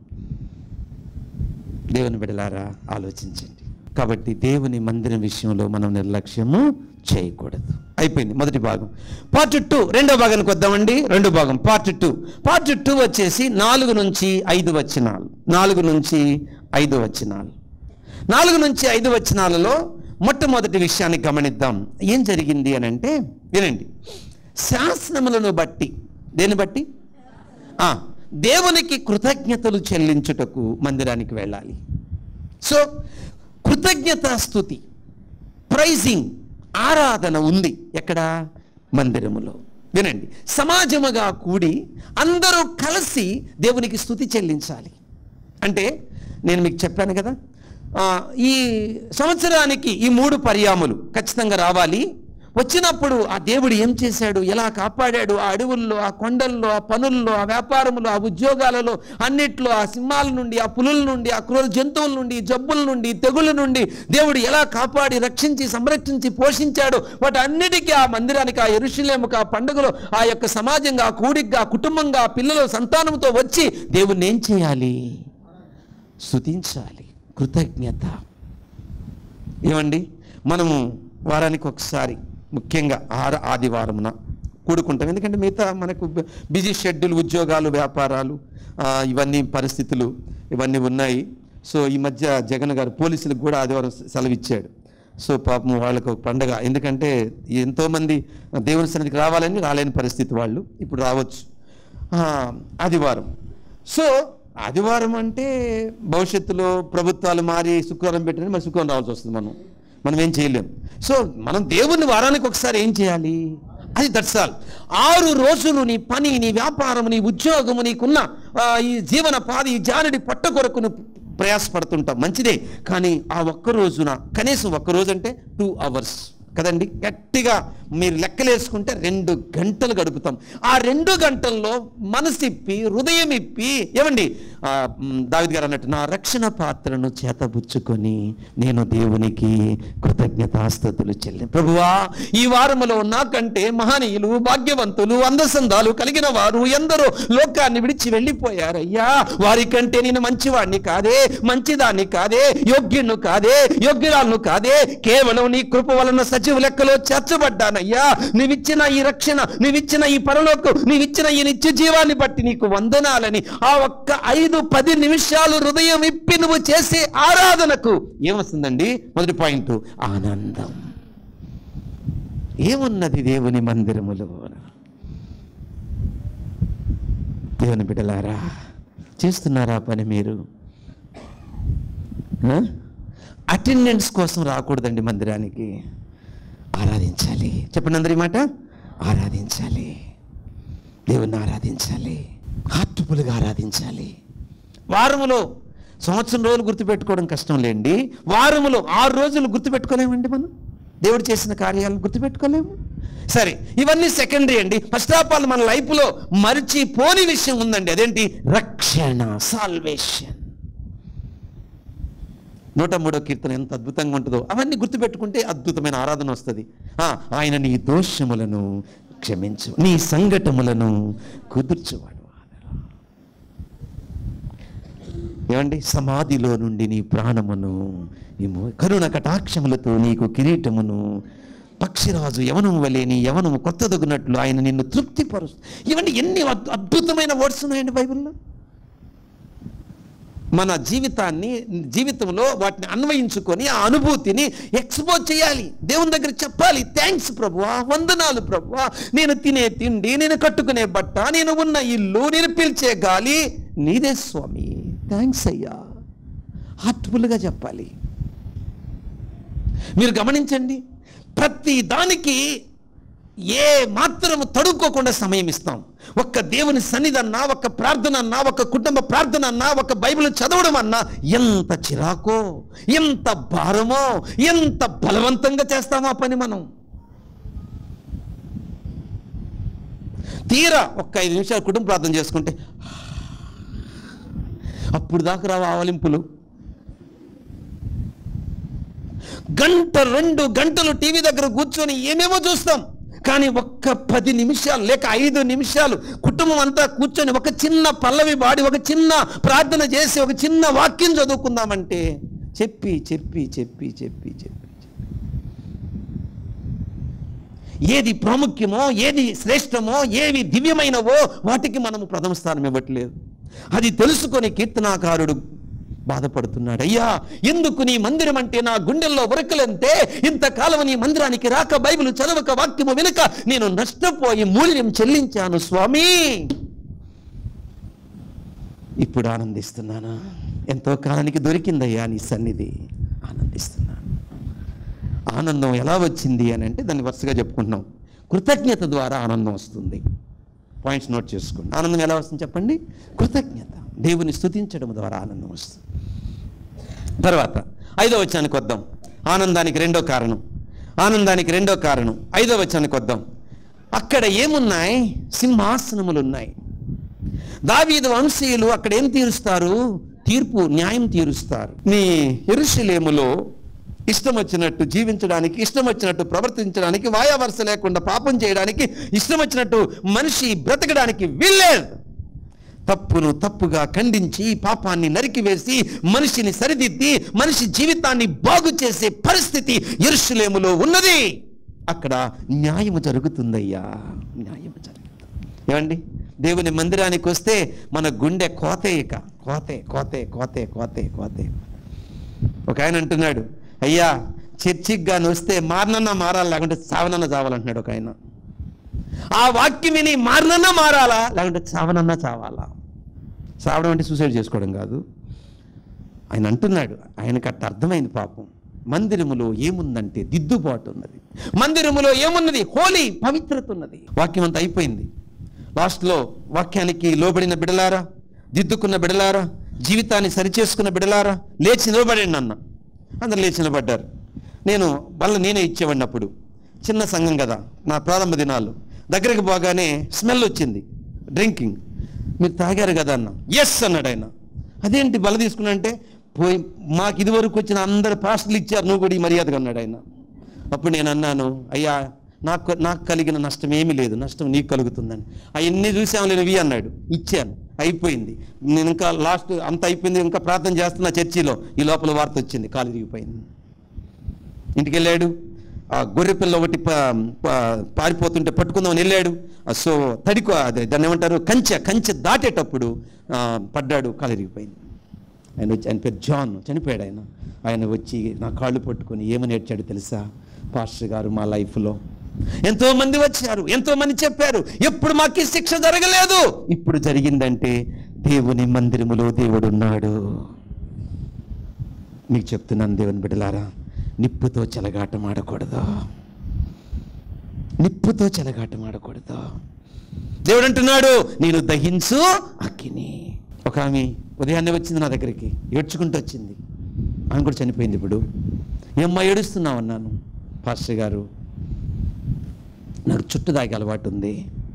దేవుని బిడ్డలారా, ఆలోచించండి. కాబట్టి దేవుని మందిరం విషయంలో మనం నిర్లక్ష్యము చేయకూడదు. అయిపోయింది మొదటి భాగం. పార్ట్ 2 రెండో భాగానికి వద్దామండి. రెండో భాగం పార్ట్ 2. పార్ట్ 2 వచ్చేసి 4 నుంచి 5 వచనాలు. 4 నుంచి 5 వచనాలు. 4 నుంచి 5 వచనాలలో మొట్టమొదటి విషయాన్ని గమనిద్దాం. ఏం జరిగింది అని అంటే, వినండి. శాసనములను బట్టి, దేని బట్టి? దేవునికి కృతజ్ఞతలు చెల్లించుటకు మందిరానికి వెళ్ళాలి. సో కృతజ్ఞతాస్తుతి, ప్రైజింగ్, ఆరాధన ఉంది ఎక్కడ? మందిరములో. వినండి, సమాజముగా కూడి అందరూ కలిసి దేవునికి స్తుతి చెల్లించాలి. అంటే నేను మీకు చెప్పాను కదా, ఈ సంవత్సరానికి ఈ 3 పర్యాములు ఖచ్చితంగా రావాలి. వచ్చినప్పుడు ఆ దేవుడు ఏం చేశాడు, ఎలా కాపాడాడు, ఆ అడవుల్లో, ఆ కొండల్లో, ఆ పనుల్లో, ఆ వ్యాపారములో, ఆ ఉద్యోగాలలో, అన్నిట్లో, ఆ సింహాల నుండి, ఆ పులుల నుండి, ఆ క్రూర జంతువుల నుండి, జబ్బుల నుండి, తెగుళ్ళ నుండి దేవుడు ఎలా కాపాడి, రక్షించి, సంరక్షించి, పోషించాడు. వాటి అన్నిటికీ ఆ మందిరానికి, ఆ యెరూషలేముకు, ఆ పండుగలో, ఆ యొక్క సమాజంగా, ఆ కూడిగా, కుటుంబంగా, పిల్లలు, సంతానంతో వచ్చి దేవుణ్ణి ఏం చేయాలి? స్తుతించాలి. కృతజ్ఞత. ఏమండి, మనము వారానికి ఒకసారి, ముఖ్యంగా ఆదివారమున కూడుకుంటాం. ఎందుకంటే మిగతా మనకు బిజీ షెడ్యూల్, ఉద్యోగాలు, వ్యాపారాలు, ఇవన్నీ పరిస్థితులు ఇవన్నీ ఉన్నాయి. సో ఈ మధ్య జగన్ గారు పోలీసులకు కూడా ఆదివారం సెలవు ఇచ్చాడు. సో పాపం వాళ్ళకు ఒక పండగ. ఎందుకంటే ఎంతోమంది దేవుని సన్నిధికి రావాలని రాలేని పరిస్థితి, వాళ్ళు ఇప్పుడు రావచ్చు ఆదివారం. సో ఆదివారం అంటే భవిష్యత్తులో ప్రభుత్వాలు మారి శుక్రవారం పెట్టిన మరి శుక్రవారం రావాల్సి వస్తుంది మనం. మనం ఏం చేయలేం. సో మనం దేవుని వారానికి ఒకసారి ఏం చేయాలి? అది దట్సాల్. 6 రోజులు నీ పని, నీ వ్యాపారం, నీ ఉద్యోగము, నీకున్న ఈ జీవనోపాధి, ఈ జానడి పట్ట కొరకు నువ్వు ప్రయాసపడుతుంటావు, మంచిదే. కానీ ఆ ఒక్క రోజున కనీసం ఒక్క రోజు అంటే 2 hours కదండి, గట్టిగా మీరు లెక్కలేసుకుంటే 2 గంటలు గడుపుతాం. ఆ 2 గంటల్లో మనసు ఇప్పి, హృదయం ఇప్పి, ఏమండి దావీదు గారు అన్నట్టు, నా రక్షణ పాత్రను చేతబుచ్చుకొని నేను దేవునికి కృతజ్ఞతాస్తుతులు ప్రభువా, ఈ వారములో నాకంటే మహనీయులు, భాగ్యవంతులు, అందసందాలు కలిగిన వారు ఎందరో లోకాన్ని విడిచి వెళ్ళిపోయారయ్యా. వారికంటే నేను మంచివాడిని కాదే, మంచిదాన్ని కాదే, యోగ్యును కాదే, యోగ్యురాలను కాదే, కేవలం నీ కృప వలన సజీవ లెక్కలో చేర్చబడ్డానయ్యా. నీవిచ్చిన ఈ రక్షణ, నీవిచ్చిన ఈ పరలోకం, నీవిచ్చిన ఈ నిత్య జీవాన్ని బట్టి నీకు వందనాలని ఆ ఒక్క 5-10 నిమిషాలు హృదయం ఇప్పి నువ్వు చేసే ఆరాధనకు ఏమొస్తుందండి? మొదటి పాయింట్, ఆనందం. ఏమున్నది దేవుని మందిరములో? దేవుని బిడ్డలారా, చేస్తున్నారా పని మీరు? అటెండెన్స్ కోసం రాకూడదండి మందిరానికి. ఆరాధించాలి. చెప్పండి అందరి మాట, ఆరాధించాలి. దేవుణ్ణి ఆరాధించాలి, హార్ట్ఫుల్గా ఆరాధించాలి. వారములో సంవత్సరం రోజులు గుర్తుపెట్టుకోవడం కష్టం లేండి, వారములో 6 రోజులు గుర్తుపెట్టుకోలేమండి. మనం దేవుడు చేసిన కార్యాలను గుర్తుపెట్టుకోలేము. సరే, ఇవన్నీ సెకండరీ అండి. ఫస్ట్ ఆఫ్ ఆల్ మన లైఫ్లో మరిచిపోని విషయం ఉందండి. అదేంటి? రక్షణ, సాల్వేషన్. 103వ కీర్తన ఎంత అద్భుతంగా ఉంటుందో. అవన్నీ గుర్తుపెట్టుకుంటే అద్భుతమైన ఆరాధన వస్తుంది. ఆయన నీ దోషములను క్షమించు, నీ సంఘటములను కుదుర్చువాడు. ఏమండి? సమాధిలో నుండి నీ ప్రాణమును, కరుణ కటాక్షములతో నీకు కిరీటమును, పక్షిరాజు యవనము వలె నీ యవనము కొత్తదగునట్లు ఆయన నిన్ను తృప్తిపరుస్తు. ఇవన్నీ ఎన్ని అద్భుతమైన వర్డ్స్ ఉన్నాయండి బైబిల్లో. మన జీవితంలో వాటిని అన్వయించుకొని ఆ అనుభూతిని ఎక్స్పోజ్ చేయాలి, దేవుని దగ్గర చెప్పాలి. థ్యాంక్స్ ప్రభువా, వందనాలు ప్రభువా, నేను తినే తిండి, నేను కట్టుకునే బట్ట, నేను ఉన్న ఇల్లు, నేను పీల్చే గాలి నీదే స్వామి, థ్యాంక్స్ అయ్యా. హార్ట్ఫుల్గా చెప్పాలి. మీరు గమనించండి, ప్రతి దానికి ఏ మాత్రము తడుక్కోకుండా సమయం ఇస్తాం. ఒక్క దేవుని సన్నిధన్నా, ఒక్క ప్రార్థన అన్నా, ఒక కుటుంబ ప్రార్థన అన్నా, ఒక బైబిల్ చదవడం అన్నా ఎంత చిరాకో, ఎంత భారమో, ఎంత బలవంతంగా చేస్తామో ఆ పని మనం. తీరా ఒక్క 5 నిమిషాలు కుటుంబ ప్రార్థన చేసుకుంటే అప్పుడు దాకా రావు ఆవలింపులు. 1-2 గంటలు టీవీ దగ్గర కూర్చొని ఏమేమో చూస్తాం. కానీ ఒక్క 10 నిమిషాలు లేక 5 నిమిషాలు కుటుంబం అంతా కూర్చొని ఒక చిన్న పల్లవి పాడి, ఒక చిన్న ప్రార్థన చేసి, ఒక చిన్న వాక్యం చదువుకుందామంటే చెప్పి చెప్పి చెప్పి చెప్పి చెప్పి ఏది ప్రాముఖ్యమో, ఏది శ్రేష్టమో, ఏవి దివ్యమైనవో వాటికి మనము ప్రథమ స్థానం ఇవ్వట్లేదు. అది తెలుసుకొని కీర్తనాకారుడు బాధపడుతున్నాడు. అయ్యా, ఎందుకు నీ మందిరం అంటే నా గుండెల్లో ఉరకలంటే, ఇంతకాలం నీ మందిరానికి రాక, బైబిల్ చదవక, వాక్యము వినక నేను నష్టపోయి మూల్యం చెల్లించాను స్వామి. ఇప్పుడు ఆనందిస్తున్నాను. ఎంతో కాలానికి దొరికిందయ్యా నీ సన్నిధి, ఆనందిస్తున్నాను. ఆనందం ఎలా వచ్చింది అని అంటే దాన్ని వరుసగా చెప్పుకుంటున్నాం. కృతజ్ఞత ద్వారా ఆనందం వస్తుంది. పాయింట్స్ నోట్ చేసుకోండి. ఆనందం ఎలా వస్తుంది చెప్పండి? కృతజ్ఞత, దేవుని స్తుతించడం ద్వారా ఆనందం వస్తుంది. తర్వాత 5వ వచనానికి వద్దాం. ఆనందానికి రెండో కారణం, 5వ వచనానికి వద్దాం. అక్కడ ఏమున్నాయి? సింహాసనములు ఉన్నాయి. దావీదు వంశీయులు అక్కడ ఏం తీరుస్తారు? తీర్పు, న్యాయం తీరుస్తారు. నీ యెరూషలేములో ఇష్టం వచ్చినట్టు జీవించడానికి, ఇష్టం వచ్చినట్టు ప్రవర్తించడానికి, వాయావరస లేకుండా పాపం చేయడానికి, ఇష్టం వచ్చినట్టు మనిషి బ్రతకడానికి వీల్లేదు. తప్పును తప్పుగా ఖండించి, పాపాన్ని నరికివేసి, మనిషిని సరిదిద్ది, మనిషి జీవితాన్ని బాగు చేసే పరిస్థితి యెరూషలేములో ఉన్నది. అక్కడ న్యాయము జరుగుతుందయ్యా, న్యాయము జరుగుతుంది. ఏమండి? దేవుని మందిరానికి వస్తే మన గుండె కోతే, ఇక కోతే కోతే కోతే కోతే కోతే. ఒక ఆయన అంటున్నాడు, అయ్యా చర్చికి కానీ వస్తే మారనన్నా మారాలి, లేకుంటే చావనన్నా చావాలంటున్నాడు ఒక ఆయన. ఆ వాక్యం విని మారనన్నా మారాలా, లేకుంటే చావనన్నా చావాలా? చావడం అంటే సూసైడ్ చేసుకోవడం కాదు. ఆయన అంటున్నాడు, ఆయనకు అట్ట అర్థమైంది పాపం. మందిరములో ఏముందంటే దిద్దుబాటు ఉన్నది. మందిరములో ఏమున్నది? హోలీ, పవిత్రత ఉన్నది. వాక్యం అంతా అయిపోయింది. లాస్ట్లో వాక్యానికి లోబడిన బిడలారా, దిద్దుకున్న బిడలారా, జీవితాన్ని సరిచేసుకున్న బిడలారా, లేచి నిలబడండి అన్న. అందరు లేచి నిలబడ్డారు. నేనే ఇచ్చేవాడిని. అప్పుడు చిన్న సంఘం కదా, నా ప్రారంభ దినాలు. దగ్గరికి పోగానే స్మెల్ వచ్చింది, డ్రింకింగ్. మీరు తాగారు కదా అన్న. ఎస్ అన్నాడు ఆయన. అదేంటి బల తీసుకున్నా అంటే, పోయి మాకు ఇదివరకు వచ్చిన అందరు పాస్టర్లు ఇచ్చారు, నువ్వు కూడా ఈ మర్యాదగా అన్నాడు ఆయన. అప్పుడు నేను అన్నాను, అయ్యా నాకు కలిగిన నష్టం ఏమీ లేదు, నష్టం నీకు కలుగుతుందని. అవన్నీ చూసాము లేనివి అన్నాడు. ఇచ్చాను, అయిపోయింది. నేను ఇంకా లాస్ట్ అంత అయిపోయింది, ఇంకా ప్రార్థన చేస్తున్నా చర్చిలో. ఈ లోపల వార్త వచ్చింది, కాలు తిరిగిపోయింది. ఇంటికి వెళ్ళాడు. ఆ గొర్రె పిల్ల ఒకటి పారిపోతుంటే పట్టుకుందామని వెళ్ళాడు. సో తడికో అదే దాన్ని ఏమంటారు, కంచె దాటేటప్పుడు పడ్డాడు, కాలు తిరిగిపోయింది. ఆయన పేరు జాన్, చనిపోయాడు ఆయన. ఆయన వచ్చి నా కాళ్ళు పట్టుకొని ఏమని ఏడ్చాడు తెలుసా? పాస్టర్ గారు, మా లైఫ్లో ఎంతోమంది వచ్చారు, ఎంతోమంది చెప్పారు, ఎప్పుడు మాకు శిక్ష జరగలేదు. ఇప్పుడు జరిగిందంటే దేవుని మందిరములో దేవుడు ఉన్నాడు. మీకు చెప్తున్నాను దేవుని బిడ్డలారా, నిప్పుతో చెలగాటం ఆడకూడదు. నిప్పుతో చెలగాటం ఆడకూడదు. దేవుడు అంటున్నాడు, నేను దహించు అగ్ని. ఒక ఆమె ఉదయాన్నే వచ్చింది నా దగ్గరికి, ఏడ్చుకుంటూ వచ్చింది. ఆమె కూడా చనిపోయింది. ఇప్పుడు ఏమ్మా ఏడుస్తున్నావు అన్నాను. పాస్టర్ గారు, నాకు చుట్టు తాగే అలవాటు ఉంది.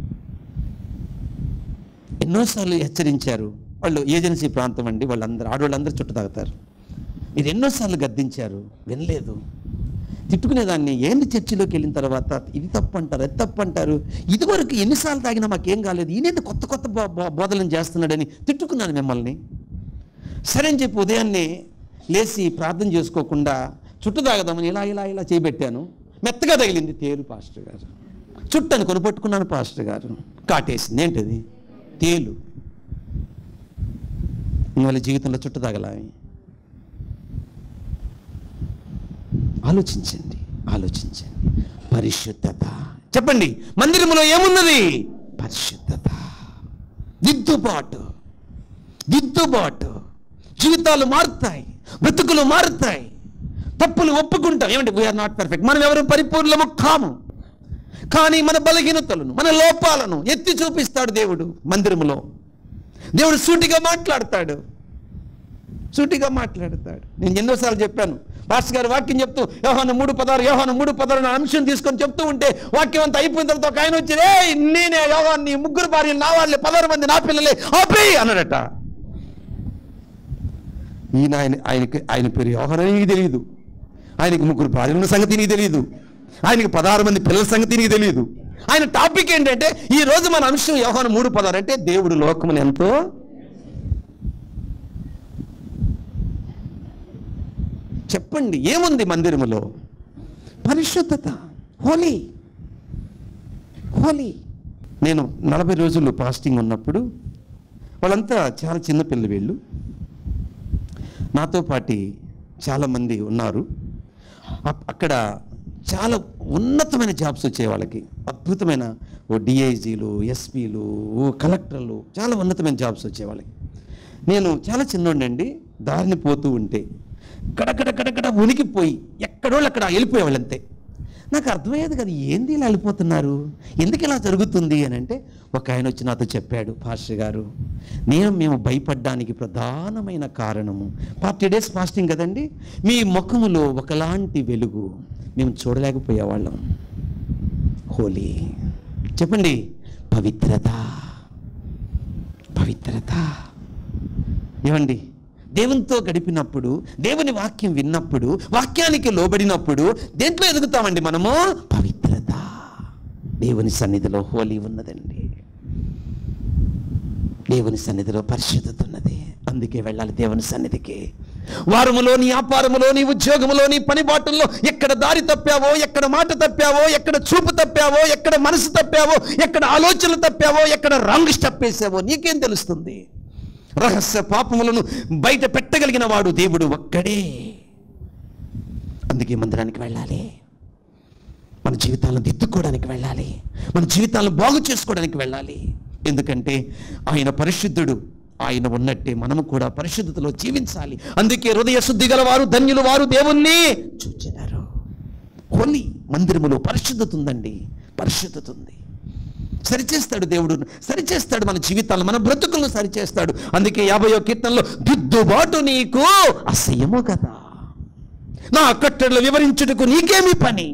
ఎన్నోసార్లు హెచ్చరించారు. వాళ్ళు ఏజెన్సీ ప్రాంతం అండి, ఆడవాళ్ళందరూ చుట్టు తాగుతారు. మీరు ఎన్నోసార్లు గద్దించారు, వినలేదు. తిట్టుకునేదాన్ని. ఏంటి చర్చిలోకి వెళ్ళిన తర్వాత ఇది తప్పు అంటారు, అది తప్పు అంటారు. ఇదివరకు ఎన్నిసార్లు తాగినా మాకేం కాలేదు, ఈయనేది కొత్త బోధలను చేస్తున్నాడని తిట్టుకున్నాను మిమ్మల్ని. సరే అని చెప్పి ఉదయాన్నే లేచి ప్రార్థన చేసుకోకుండా చుట్టు తాగదామని ఇలా చేయబెట్టాను. మెత్తగా తగిలింది తేలు. పాస్టర్ గారు చుట్టను కొనుపట్టుకున్నాను. పాస్టర్ గారు కాటేసింది. ఏంటిది? తేలు. వాళ్ళ జీవితంలో చుట్టు తాగలామి. ఆలోచించండి. పరిశుద్ధత. చెప్పండి, మందిరములో ఏమున్నది? పరిశుద్ధత, దిద్దుబాటు. జీవితాలు మారుతాయి, బ్రతుకులు మారుతాయి. తప్పులు ఒప్పుకుంటాం. ఏమంటే వీఆర్ నాట్ పర్ఫెక్ట్, మనం ఎవరు పరిపూర్ణము కాము. కానీ మన బలహీనతలను, మన లోపాలను ఎత్తి చూపిస్తాడు దేవుడు. మందిరములో దేవుడు సూటిగా మాట్లాడతాడు. నేను ఎన్నోసార్లు చెప్పాను. పాస్టర్ గారు వాక్యం చెప్తూ యోహాను 3:16 అంశం తీసుకొని చెప్తూ ఉంటే వాక్యం అంతా అయిపోయిన తర్వాత ఒక ఆయన వచ్చి, నేనే యోహాన్ని, 3 భార్యలు నా వాళ్ళే, 16 మంది నా పిల్లలే, ఆపే అన్నాడట. ఆయన పేరు యోహాను నీకు తెలియదు, ఆయనకి 3 భార్యలు ఉన్న సంగతి నీకు తెలియదు, ఆయనకి 16 మంది పిల్లల సంగతి నీకు తెలియదు. ఆయన టాపిక్ ఏంటంటే, ఈ రోజు మన అంశం యోహాను 3:16 అంటే దేవుడు లోకమును ఎంతో. చెప్పండి, ఏముంది మందిరములో? పరిశుద్ధత, హోలీ. నేను 40 రోజులు ఫాస్టింగ్ ఉన్నప్పుడు వాళ్ళంతా చాలా చిన్నపిల్లలు. వీళ్ళు నాతో పాటు చాలామంది ఉన్నారు. అక్కడ చాలా ఉన్నతమైన జాబ్స్ వచ్చాయి వాళ్ళకి. అద్భుతమైన డిఐజీలు, ఎస్పీలు, కలెక్టర్లు, చాలా ఉన్నతమైన జాబ్స్ వచ్చాయి వాళ్ళకి. నేను చాలా చిన్నోండండి. దారిని పోతూ ఉంటే గడగడ ఉనికిపోయి ఎక్కడోళ్ళు అక్కడ వెళ్ళిపోయేవాళ్ళు అంతే. నాకు అర్థమయ్యేది కదా, ఏంది ఇలా వెళ్ళిపోతున్నారు, ఎందుకు ఇలా జరుగుతుంది అని. అంటే ఒక ఆయన వచ్చి నాతో చెప్పాడు, పాస్టర్ గారు, మేము భయపడ్డానికి ప్రధానమైన కారణము 40 days ఫాస్టింగ్ కదండి, మీ ముఖములో ఒకలాంటి వెలుగు మేము చూడలేకపోయేవాళ్ళం. హోలీ. చెప్పండి, పవిత్రత. ఏమండి, దేవునితో గడిపినప్పుడు, దేవుని వాక్యం విన్నప్పుడు, వాక్యానికి లోబడినప్పుడు దేంట్లో ఎదుగుతామండి మనము? పవిత్రత. దేవుని సన్నిధిలో హోలీ ఉన్నదండి. దేవుని సన్నిధిలో పరిశుద్ధత ఉన్నది. అందుకే వెళ్ళాలి దేవుని సన్నిధికి. వారములో, నీ వ్యాపారములో, నీ ఉద్యోగములో, నీ పని బాటల్లో ఎక్కడ దారి తప్పావో, ఎక్కడ మాట తప్పావో, ఎక్కడ చూపు తప్పావో, ఎక్కడ మనసు తప్పావో, ఎక్కడ ఆలోచనలు తప్పావో, ఎక్కడ రాంగ్ స్టెప్ వేసావో నీకేం తెలుస్తుంది? రహస్య పాపములను బయట పెట్టగలిగిన వాడు దేవుడు ఒక్కడే. అందుకే మందిరానికి వెళ్ళాలి. మన జీవితాలను దిద్దుకోవడానికి వెళ్ళాలి. మన జీవితాలను బాగు చేసుకోవడానికి వెళ్ళాలి. ఎందుకంటే ఆయన పరిశుద్ధుడు, ఆయన ఉన్నట్టే మనము కూడా పరిశుద్ధతలో జీవించాలి. అందుకే హృదయ శుద్ధి గల వారు ధన్యులు, వారు దేవుణ్ణి చూచెదరు. హోలీ మందిరములో పరిశుద్ధత ఉందండి, పరిశుద్ధత ఉంది. సరిచేస్తాడు దేవుడు, సరిచేస్తాడు మన జీవితాలను, మన బ్రతుకులను సరిచేస్తాడు. అందుకే 50వ కీర్తనలో దిద్దుబాటు నీకు అసహ్యము కదా, నా కట్టడలు వివరించుటకు నీకేమి పని.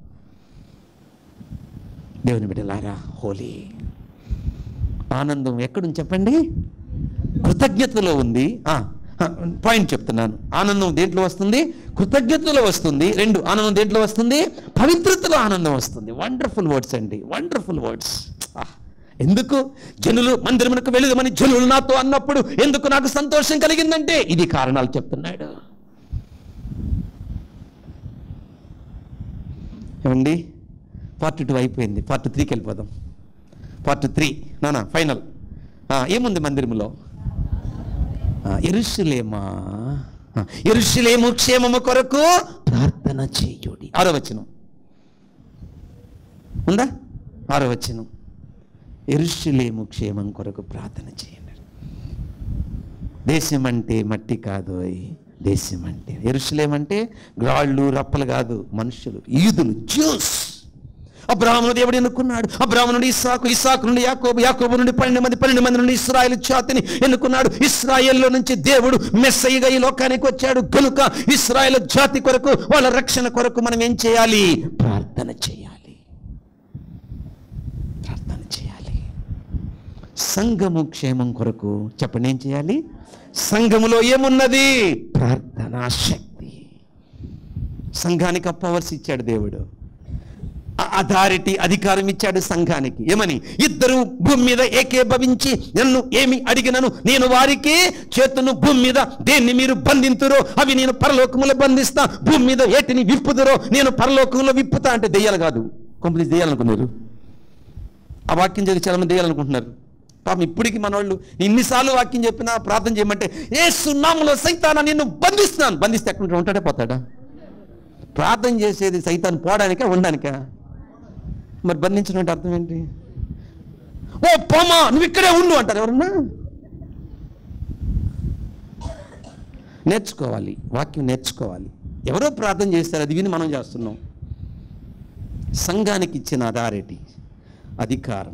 దేవుని బిడ్డలారా, హోలీ ఆనందం ఎక్కడుంది చెప్పండి? కృతజ్ఞతలో ఉంది. పాయింట్ చెప్తున్నాను. ఆనందం దేంట్లో వస్తుంది? కృతజ్ఞతలో వస్తుంది. 2, ఆనందం దేంట్లో వస్తుంది? పవిత్రతలో ఆనందం వస్తుంది. వండర్ఫుల్ వర్డ్స్ అండి, వండర్ఫుల్ వర్డ్స్. ఎందుకు? జనులు మందిరమునకు వెళుదమని జనులు నాతో అన్నప్పుడు ఎందుకు నాకు సంతోషం కలిగిందంటే ఇది కారణాలు చెప్తున్నాడు. ఏమండి, పార్ట్ 2 అయిపోయింది, పార్ట్ 3కి వెళ్ళిపోదాం. పార్ట్ 3 నానా ఫైనల్. ఏముంది మందిరములో? యెరూషలేమా, యెరూషలేము క్షేమము కొరకు ప్రార్థన చేయుడి. 6వ వచనం ఉందా? 6వ వచనం, యెరూషలేము క్షేమం కొరకు ప్రార్థన చేయండి. దేశం అంటే మట్టి కాదు, దేశం అంటే యెరూషలేం అంటే రాళ్ళు రప్పలు కాదు, మనుషులు, యూదులు, జ్యూస్. అబ్రాహామును దేవుడు ఎన్నుకున్నాడు. అబ్రాహాము నుండి ఇస్సాకు, ఇస్సాకు నుండి యాకోబు, యాకోబు నుండి 12 మంది నుండి ఇశ్రాయేలు జాతిని ఎన్నుకున్నాడు. ఇశ్రాయేల్లో నుంచి దేవుడు మెస్సయ్యగా ఈ లోకానికి వచ్చాడు. కనుక ఇశ్రాయేలు జాతి కొరకు, వాళ్ళ రక్షణ కొరకు మనం ఏం చేయాలి? ప్రార్థన చేయాలి, ప్రార్థన చేయాలి. సంఘము క్షేమం కొరకు చెప్పండి, ఏం చేయాలి? సంఘములో ఏమున్నది? ప్రార్థనా శక్తి. సంఘానికి పవర్స్ ఇచ్చాడు దేవుడు, అథారిటీ, అధికారం ఇచ్చాడు సంఘానికి. ఏమని? ఇద్దరు భూమి మీద ఏకీభవించి నన్ను ఏమి అడిగినను నేను వారికి చేతును. భూమి మీద దేన్ని మీరు బంధింతురో అవి నేను పరలోకములో బంధిస్తా, భూమి మీద ఏటిని విప్పుదురో నేను పరలోకంలో విప్పుతా. అంటే దెయ్యాలు కాదు, కంప్లీట్ దెయ్యాలనుకున్నారు. ఆ వాక్యం చదివి చాలా మంది దెయ్యాలనుకుంటున్నారు. పాపం ఇప్పటికి మన వాళ్ళు ఇన్నిసార్లు వాక్యం చెప్పినా ప్రార్థన చేయమంటే యేసు నామములో సైతానా నిన్ను బంధిస్తున్నాను. బంధిస్తే ఎక్కడ ఉంటాడే? పోతాడా? ప్రార్థన చేసేది సైతాన్ పోవడానికా, ఉండడానికా? మరి బంధించడం అంటే అర్థం ఏంటి? ఓ పోమా నువ్వు ఇక్కడే ఉండు అంటారు ఎవరన్నా? నేర్చుకోవాలి, వాక్యం నేర్చుకోవాలి. ఎవరో ప్రార్థన చేస్తారు, అది విని మనం చేస్తున్నాం. సంఘానికి ఇచ్చిన అథారిటీ, అధికారం.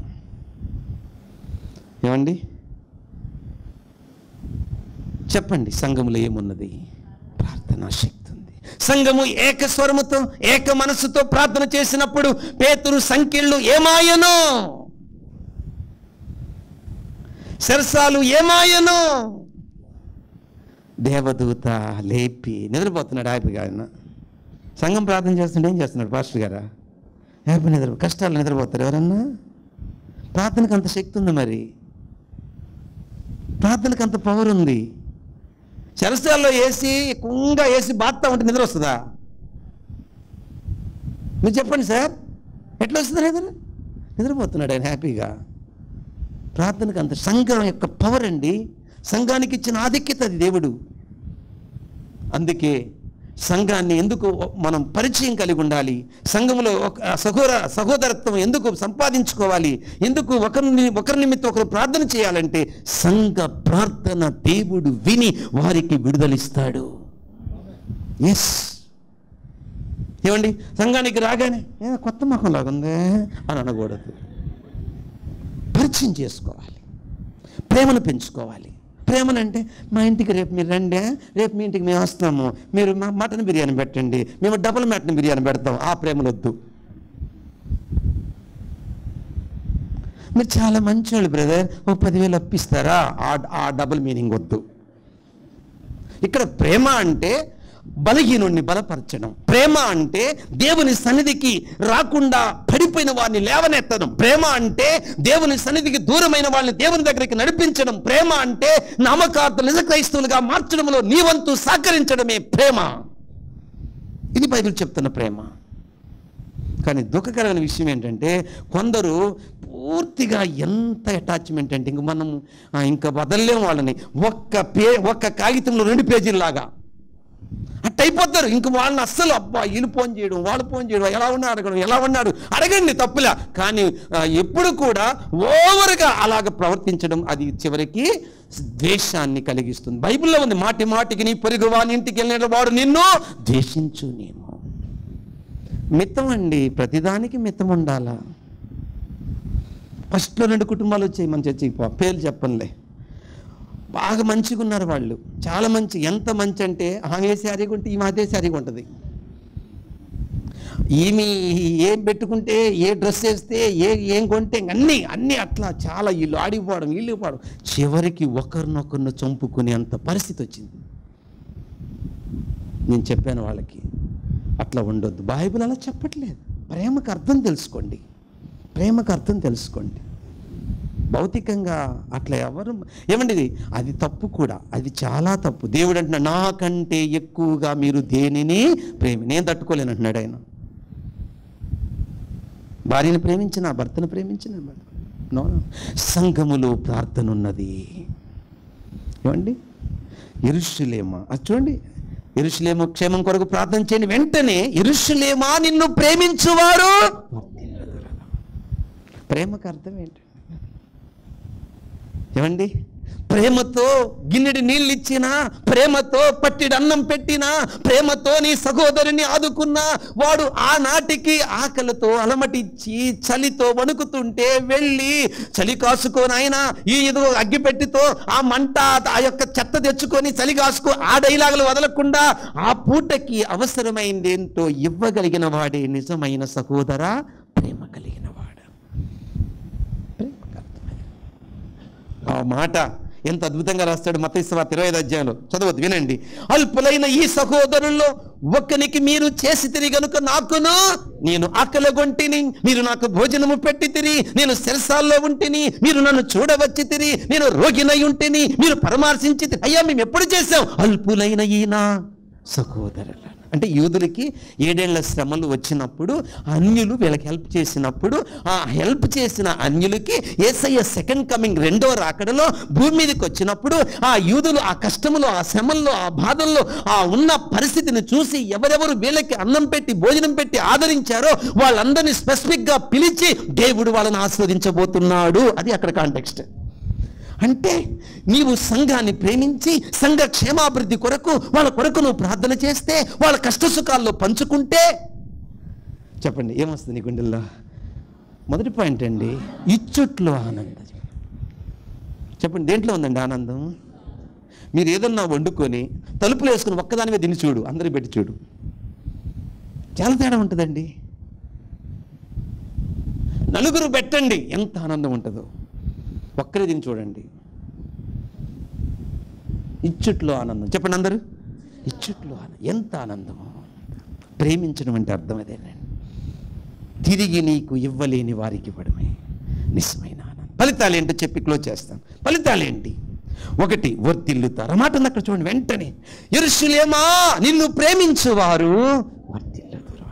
ఏమండి చెప్పండి, సంఘములో ఏమున్నది? ప్రార్థనా శక్తి ఉంది. సంఘము ఏక స్వరముతో, ఏక మనసుతో ప్రార్థన చేసినప్పుడు పేతురు సంకెళ్ళు ఏమాయను, సరసాలు ఏమాయను. దేవదూత లేపి నిద్రపోతున్నాడు హ్యాపీగా. ఆయన సంఘం ప్రార్థన చేస్తుంటే ఏం చేస్తున్నాడు పాస్టర్ గారా? హ్యాపీ నిద్ర, కష్టాలు నిద్రపోతారు ఎవరన్నా? ప్రార్థనకు అంత శక్తి ఉంది, మరి ప్రార్థనకు అంత పవర్ ఉంది. చెరసాల్లో వేసి కుంగా వేసి బాత్తా ఉంటే నిద్ర వస్తుందా? మీరు చెప్పండి సార్, ఎట్లా వస్తుంది నిద్ర? నిద్రపోతున్నాడు ఆయన హ్యాపీగా. ప్రార్థనకు అంత, సంఘం యొక్క పవర్ అండి, సంఘానికి ఇచ్చిన ఆధిక్యత అది దేవుడు. అందుకే సంఘాన్ని ఎందుకు మనం పరిచయం కలిగి ఉండాలి, సంఘంలో సహోదరత్వం ఎందుకు సంపాదించుకోవాలి, ఎందుకు ఒకరి నిమిత్తం ఒకరు ప్రార్థన చేయాలంటే సంఘ ప్రార్థన దేవుడు విని వారికి విడుదలిస్తాడు. ఎస్ ఏమండి, సంఘానికి రాగానే కొత్త ముఖం లాగుందే అని అనకూడదు. పరిచయం చేసుకోవాలి, ప్రేమను పెంచుకోవాలి. ప్రేమనంటే మా ఇంటికి రేపు మీరు రండి, రేపు మీ ఇంటికి మేము వస్తాము, మీరు మా మటన్ బిర్యానీ పెట్టండి, మేము డబుల్ మటన్ బిర్యానీ పెడతాం. ఆ ప్రేమలు వద్దు. మీరు చాలా మంచోళ్ళు బ్రదర్, ఓ 10,000 అప్పిస్తారా? ఆ డబుల్ మీనింగ్ వద్దు. ఇక్కడ ప్రేమ అంటే బలహీనుడిని బలపరచడం. ప్రేమ అంటే దేవుని సన్నిధికి రాకుండా పడిపోయిన వారిని లేవనెత్తడం. ప్రేమ అంటే దేవుని సన్నిధికి దూరమైన వాళ్ళని దేవుని దగ్గరికి నడిపించడం. ప్రేమ అంటే నామకార్థ నిజ క్రైస్తవులుగా మార్చడంలో నీ వంతు సహకరించడమే ప్రేమ. ఇది బైబిల్ చెప్తున్న ప్రేమ. కానీ దుఃఖకరమైన విషయం ఏంటంటే కొందరు పూర్తిగా ఎంత అటాచ్మెంట్ అంటే ఇంక మనం ఇంకా వదలలేము వాళ్ళని. ఒక్క కాగితంలో 2 పేజీల్లాగా అట్ట అయిపోతారు. ఇంక వాళ్ళని అస్సలు అబ్బా వీళ్ళు ఫోన్ చేయడం, వాళ్ళు ఫోన్ చేయడం, ఎలా ఉన్నాడు అడగండి, తప్పులే. కానీ ఎప్పుడు కూడా ఓవర్గా అలాగ ప్రవర్తించడం అది చివరికి ద్వేషాన్ని కలిగిస్తుంది. బైబిల్లో ఉంది, మాటి మాటికి నీ పొరుగు వాని ఇంటికి వెళ్ళిన వాడు నిన్ను ద్వేషించు. నేను మితం అండి, ప్రతిదానికి మితం ఉండాలా. ఫస్ట్లో 2 కుటుంబాలు వచ్చాయి మన చర్చికి, పేర్లు చెప్పనులే. బాగా మంచిగా ఉన్నారు వాళ్ళు, చాలా మంచి. ఎంత మంచి అంటే ఆమె శారీగా ఉంటే ఈమె అదే శారీగా ఉంటుంది. ఈమె ఏం పెట్టుకుంటే, ఏ డ్రెస్ వేస్తే, ఏం కొంటే అన్నీ అట్లా చాలా. వీళ్ళు ఆడిపోవడం, వీళ్ళు పోవడం, చివరికి ఒకరినొకరిని చంపుకునే అంత పరిస్థితి వచ్చింది. నేను చెప్పాను వాళ్ళకి, అట్లా ఉండొద్దు. బైబిల్ అలా చెప్పట్లేదు. ప్రేమకు అర్థం తెలుసుకోండి, ప్రేమకు అర్థం తెలుసుకోండి. భౌతికంగా అట్లా ఎవరు ఏమండి, అది తప్పు కూడా, అది చాలా తప్పు. దేవుడు అంటున్నా, నాకంటే ఎక్కువగా మీరు దేనిని నేను తట్టుకోలేను అంటున్నాడు ఆయన. భార్యను ప్రేమించిన, భర్తను ప్రేమించిన సంఘములో ప్రార్థన ఉన్నది. ఏమండి, యెరూషలేమా, అది చూడండి, యెరూషలేము క్షేమం కొరకు ప్రార్థన చేయండి. వెంటనే యెరూషలేమా నిన్ను ప్రేమించువారు. ప్రేమకు అర్థం ఏంటి? ఏమండి, ప్రేమతో గిన్నెడి నీళ్ళు ఇచ్చినా, ప్రేమతో పట్టిడి అన్నం పెట్టినా, ప్రేమతో నీ సహోదరుని ఆదుకున్నా, వాడు ఆనాటికి ఆకలితో అలమటిచ్చి చలితో వణుకుతుంటే వెళ్ళి చలి కాసుకోని ఆయన ఈ ఏదో అగ్గిపెట్టితో ఆ మంట ఆ యొక్క చెత్త తెచ్చుకొని చలి కాసుకో, ఆ డైలాగులు వదలకుండా ఆ పూటకి అవసరమైంది ఏంటో ఇవ్వగలిగిన వాడే నిజమైన సహోదర, ప్రేమ కలిగిన వాడు. ఆ మాట ఎంత అద్భుతంగా రాస్తాడు మత్తయి సువార్త 25వ అధ్యాయంలో. చదవద్దు, వినండి. అల్పులైన ఈ సహోదరుల్లో ఒక్కనికి మీరు చేసితిరి గనుక నాకును, నేను ఆకలిగొంటిని, మీరు నాకు భోజనము పెట్టితిరి, నేను చెరసాల్లో ఉంటిని, మీరు నన్ను చూడవచ్చితిరి, నేను రోగినై ఉంటిని, మీరు పరామర్శించితిరి. అయ్యా మేము ఎప్పుడు చేశాం? అల్పులైన ఈయన సహోదరులు అంటే యూదులకి 7 ఏళ్ల శ్రమలు వచ్చినప్పుడు అన్యులు వీళ్ళకి హెల్ప్ చేసినప్పుడు, ఆ హెల్ప్ చేసిన అన్యులకి యేసయ్య సెకండ్ కమింగ్, రెండో రాకడలో భూమి మీదకి వచ్చినప్పుడు ఆ యూదులు ఆ కష్టములో, ఆ శ్రమల్లో, ఆ బాధల్లో, ఆ ఉన్న పరిస్థితిని చూసి ఎవరెవరు వీళ్ళకి అన్నం పెట్టి భోజనం పెట్టి ఆదరించారో వాళ్ళందరినీ స్పెసిఫిక్గా పిలిచి దేవుడు వాళ్ళని ఆస్వాదించబోతున్నాడు. అది అక్కడ కాంటెక్స్ట్. అంటే నీవు సంఘాన్ని ప్రేమించి సంఘ క్షేమాభివృద్ధి కొరకు వాళ్ళ కొరకు నువ్వు ప్రార్థన చేస్తే, వాళ్ళ కష్ట సుఖాల్లో పంచుకుంటే, చెప్పండి ఏమొస్తుంది నీ గుండెల్లో? మొదటి పాయింట్ అండి, ఇచ్చుట్లో ఆనందం. చెప్పండి, దేంట్లో ఉందండి ఆనందం? మీరు ఏదన్నా వండుకొని తలుపులు వేసుకుని ఒక్కదానివే తిని చూడు, అందరి పెట్టి చూడు, చాలా తేడా ఉంటుందండి. నలుగురు పెట్టండి, ఎంత ఆనందం ఉంటుందో. ఒక్కరే దీన్ని చూడండి, ఇచ్చుట్లో ఆనందం. చెప్పండి అందరూ, ఇచ్చుట్లో ఆనందం. ఎంత ఆనందమో! ప్రేమించడం అంటే అర్థం అదేనండి. తిరిగి నీకు ఇవ్వలేని వారికి ఇవ్వడమే నిజమైన ఆనందం. ఫలితాలు ఏంటో చెప్పి క్లోజ్ చేస్తాను. ఫలితాలు ఏంటి? 1, వర్ధిల్లుతారు. అన్నమాట ఉంది అక్కడ చూడండి. వెంటనే యెరూషలేమా నిన్ను ప్రేమించువారు వర్ధిల్లుతారు.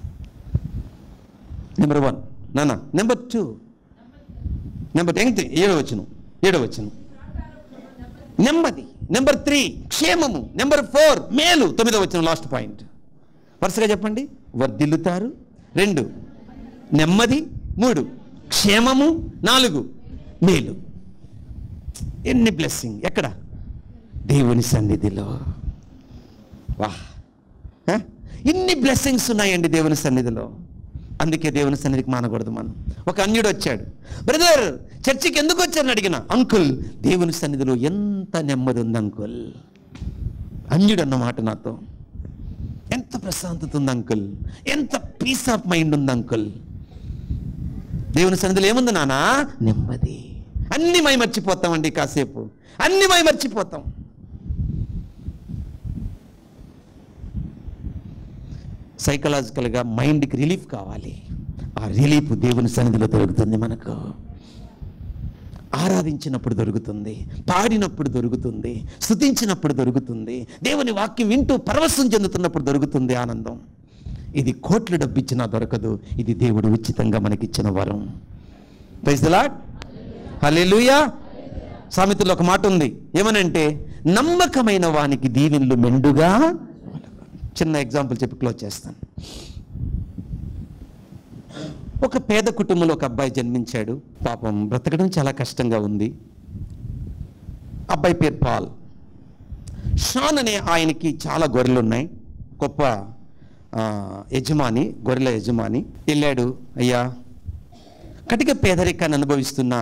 నెంబర్ 1 నాన్న. నెంబర్ 2, నెంబర్ 7వ వచనం నెమ్మది. నెంబర్ 3 క్షేమము. నెంబర్ 4 మేలు. 9వ వచనం లాస్ట్ పాయింట్. వరుసగా చెప్పండి. వర్ధిల్లుతారు, 2 నెమ్మది, 3 క్షేమము, 4 మేలు. ఎన్ని బ్లెస్సింగ్! ఎక్కడ? దేవుని సన్నిధిలో. వాహ్, ఇన్ని బ్లెస్సింగ్స్ ఉన్నాయండి దేవుని సన్నిధిలో. అందుకే దేవుని సన్నిధికి మానకూడదు మనం. ఒక అన్యుడు వచ్చాడు, బ్రదర్ చర్చికి ఎందుకు వచ్చారని అడిగిన, అంకుల్ దేవుని సన్నిధిలో ఎంత నెమ్మది ఉంది అంకుల్. అన్యుడు అన్నమాట నాతో, ఎంత ప్రశాంతత ఉంది అంకుల్, ఎంత పీస్ ఆఫ్ మైండ్ ఉంది అంకుల్. దేవుని సన్నిధిలో ఏముంది నానా? నెమ్మది. అన్ని మై మర్చిపోతామండి, కాసేపు అన్ని మై మర్చిపోతాం. సైకలాజికల్గా మైండ్కి రిలీఫ్ కావాలి. ఆ రిలీఫ్ దేవుని సన్నిధిలో దొరుకుతుంది. మనకు ఆరాధించినప్పుడు దొరుకుతుంది, పాడినప్పుడు దొరుకుతుంది, స్తుతించినప్పుడు దొరుకుతుంది, దేవుని వాక్యం వింటూ పరవశం చెందుతున్నప్పుడు దొరుకుతుంది ఆనందం. ఇది కోట్లు డబ్బిచ్చినా దొరకదు. ఇది దేవుడు ఉచితంగా మనకిచ్చిన వరం. Praise the Lord, hallelujah. సామెతల్లో ఒక మాట ఉంది, ఏమనంటే నమ్మకమైన వానికి దీవెనలు మెండుగా. చిన్న ఎగ్జాంపుల్ చెప్పి క్లోజ్ చేస్తాను. ఒక పేద కుటుంబంలో ఒక అబ్బాయి జన్మించాడు. పాపం బ్రతకడం చాలా కష్టంగా ఉంది. అబ్బాయి పేరు పాల్. షాన్ అనే ఆయనకి చాలా గొర్రెలు ఉన్నాయి. గొప్ప యజమాని, గొర్రెల యజమాని. వెళ్ళాడు, అయ్యా కటిక పేదరికాన్ని అనుభవిస్తున్నా,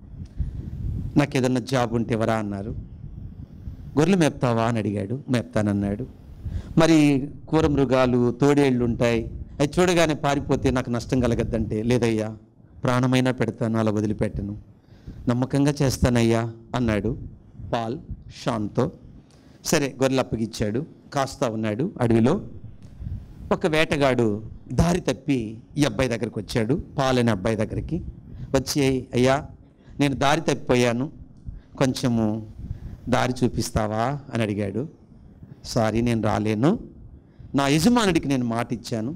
నాకు ఏదన్నా జాబ్ ఉంటే ఎవరా అన్నారు. గొర్రెలు మేపుతావా అని అడిగాడు. మేపుతానన్నాడు. మరి కూర మృగాలు, తోడేళ్ళు ఉంటాయి, అవి చూడగానే పారిపోతే నాకు నష్టం కలగద్దంటే, లేదయ్యా ప్రాణమైనా పెడతాను, అలా వదిలిపెట్టను, నమ్మకంగా చేస్తానయ్యా అన్నాడు పాల్ షాన్తో. సరే గొర్రెలు అప్పగిచ్చాడు. కాస్తా ఉన్నాడు అడవిలో. ఒక వేటగాడు దారి తప్పి ఈ అబ్బాయి దగ్గరికి వచ్చాడు, పాల్ అనే అబ్బాయి దగ్గరికి వచ్చి, అయ్యా నేను దారి తప్పిపోయాను, కొంచెము దారి చూపిస్తావా అని అడిగాడు. సారీ నేను రాలేను, నా యజమానుడికి నేను మాట ఇచ్చాను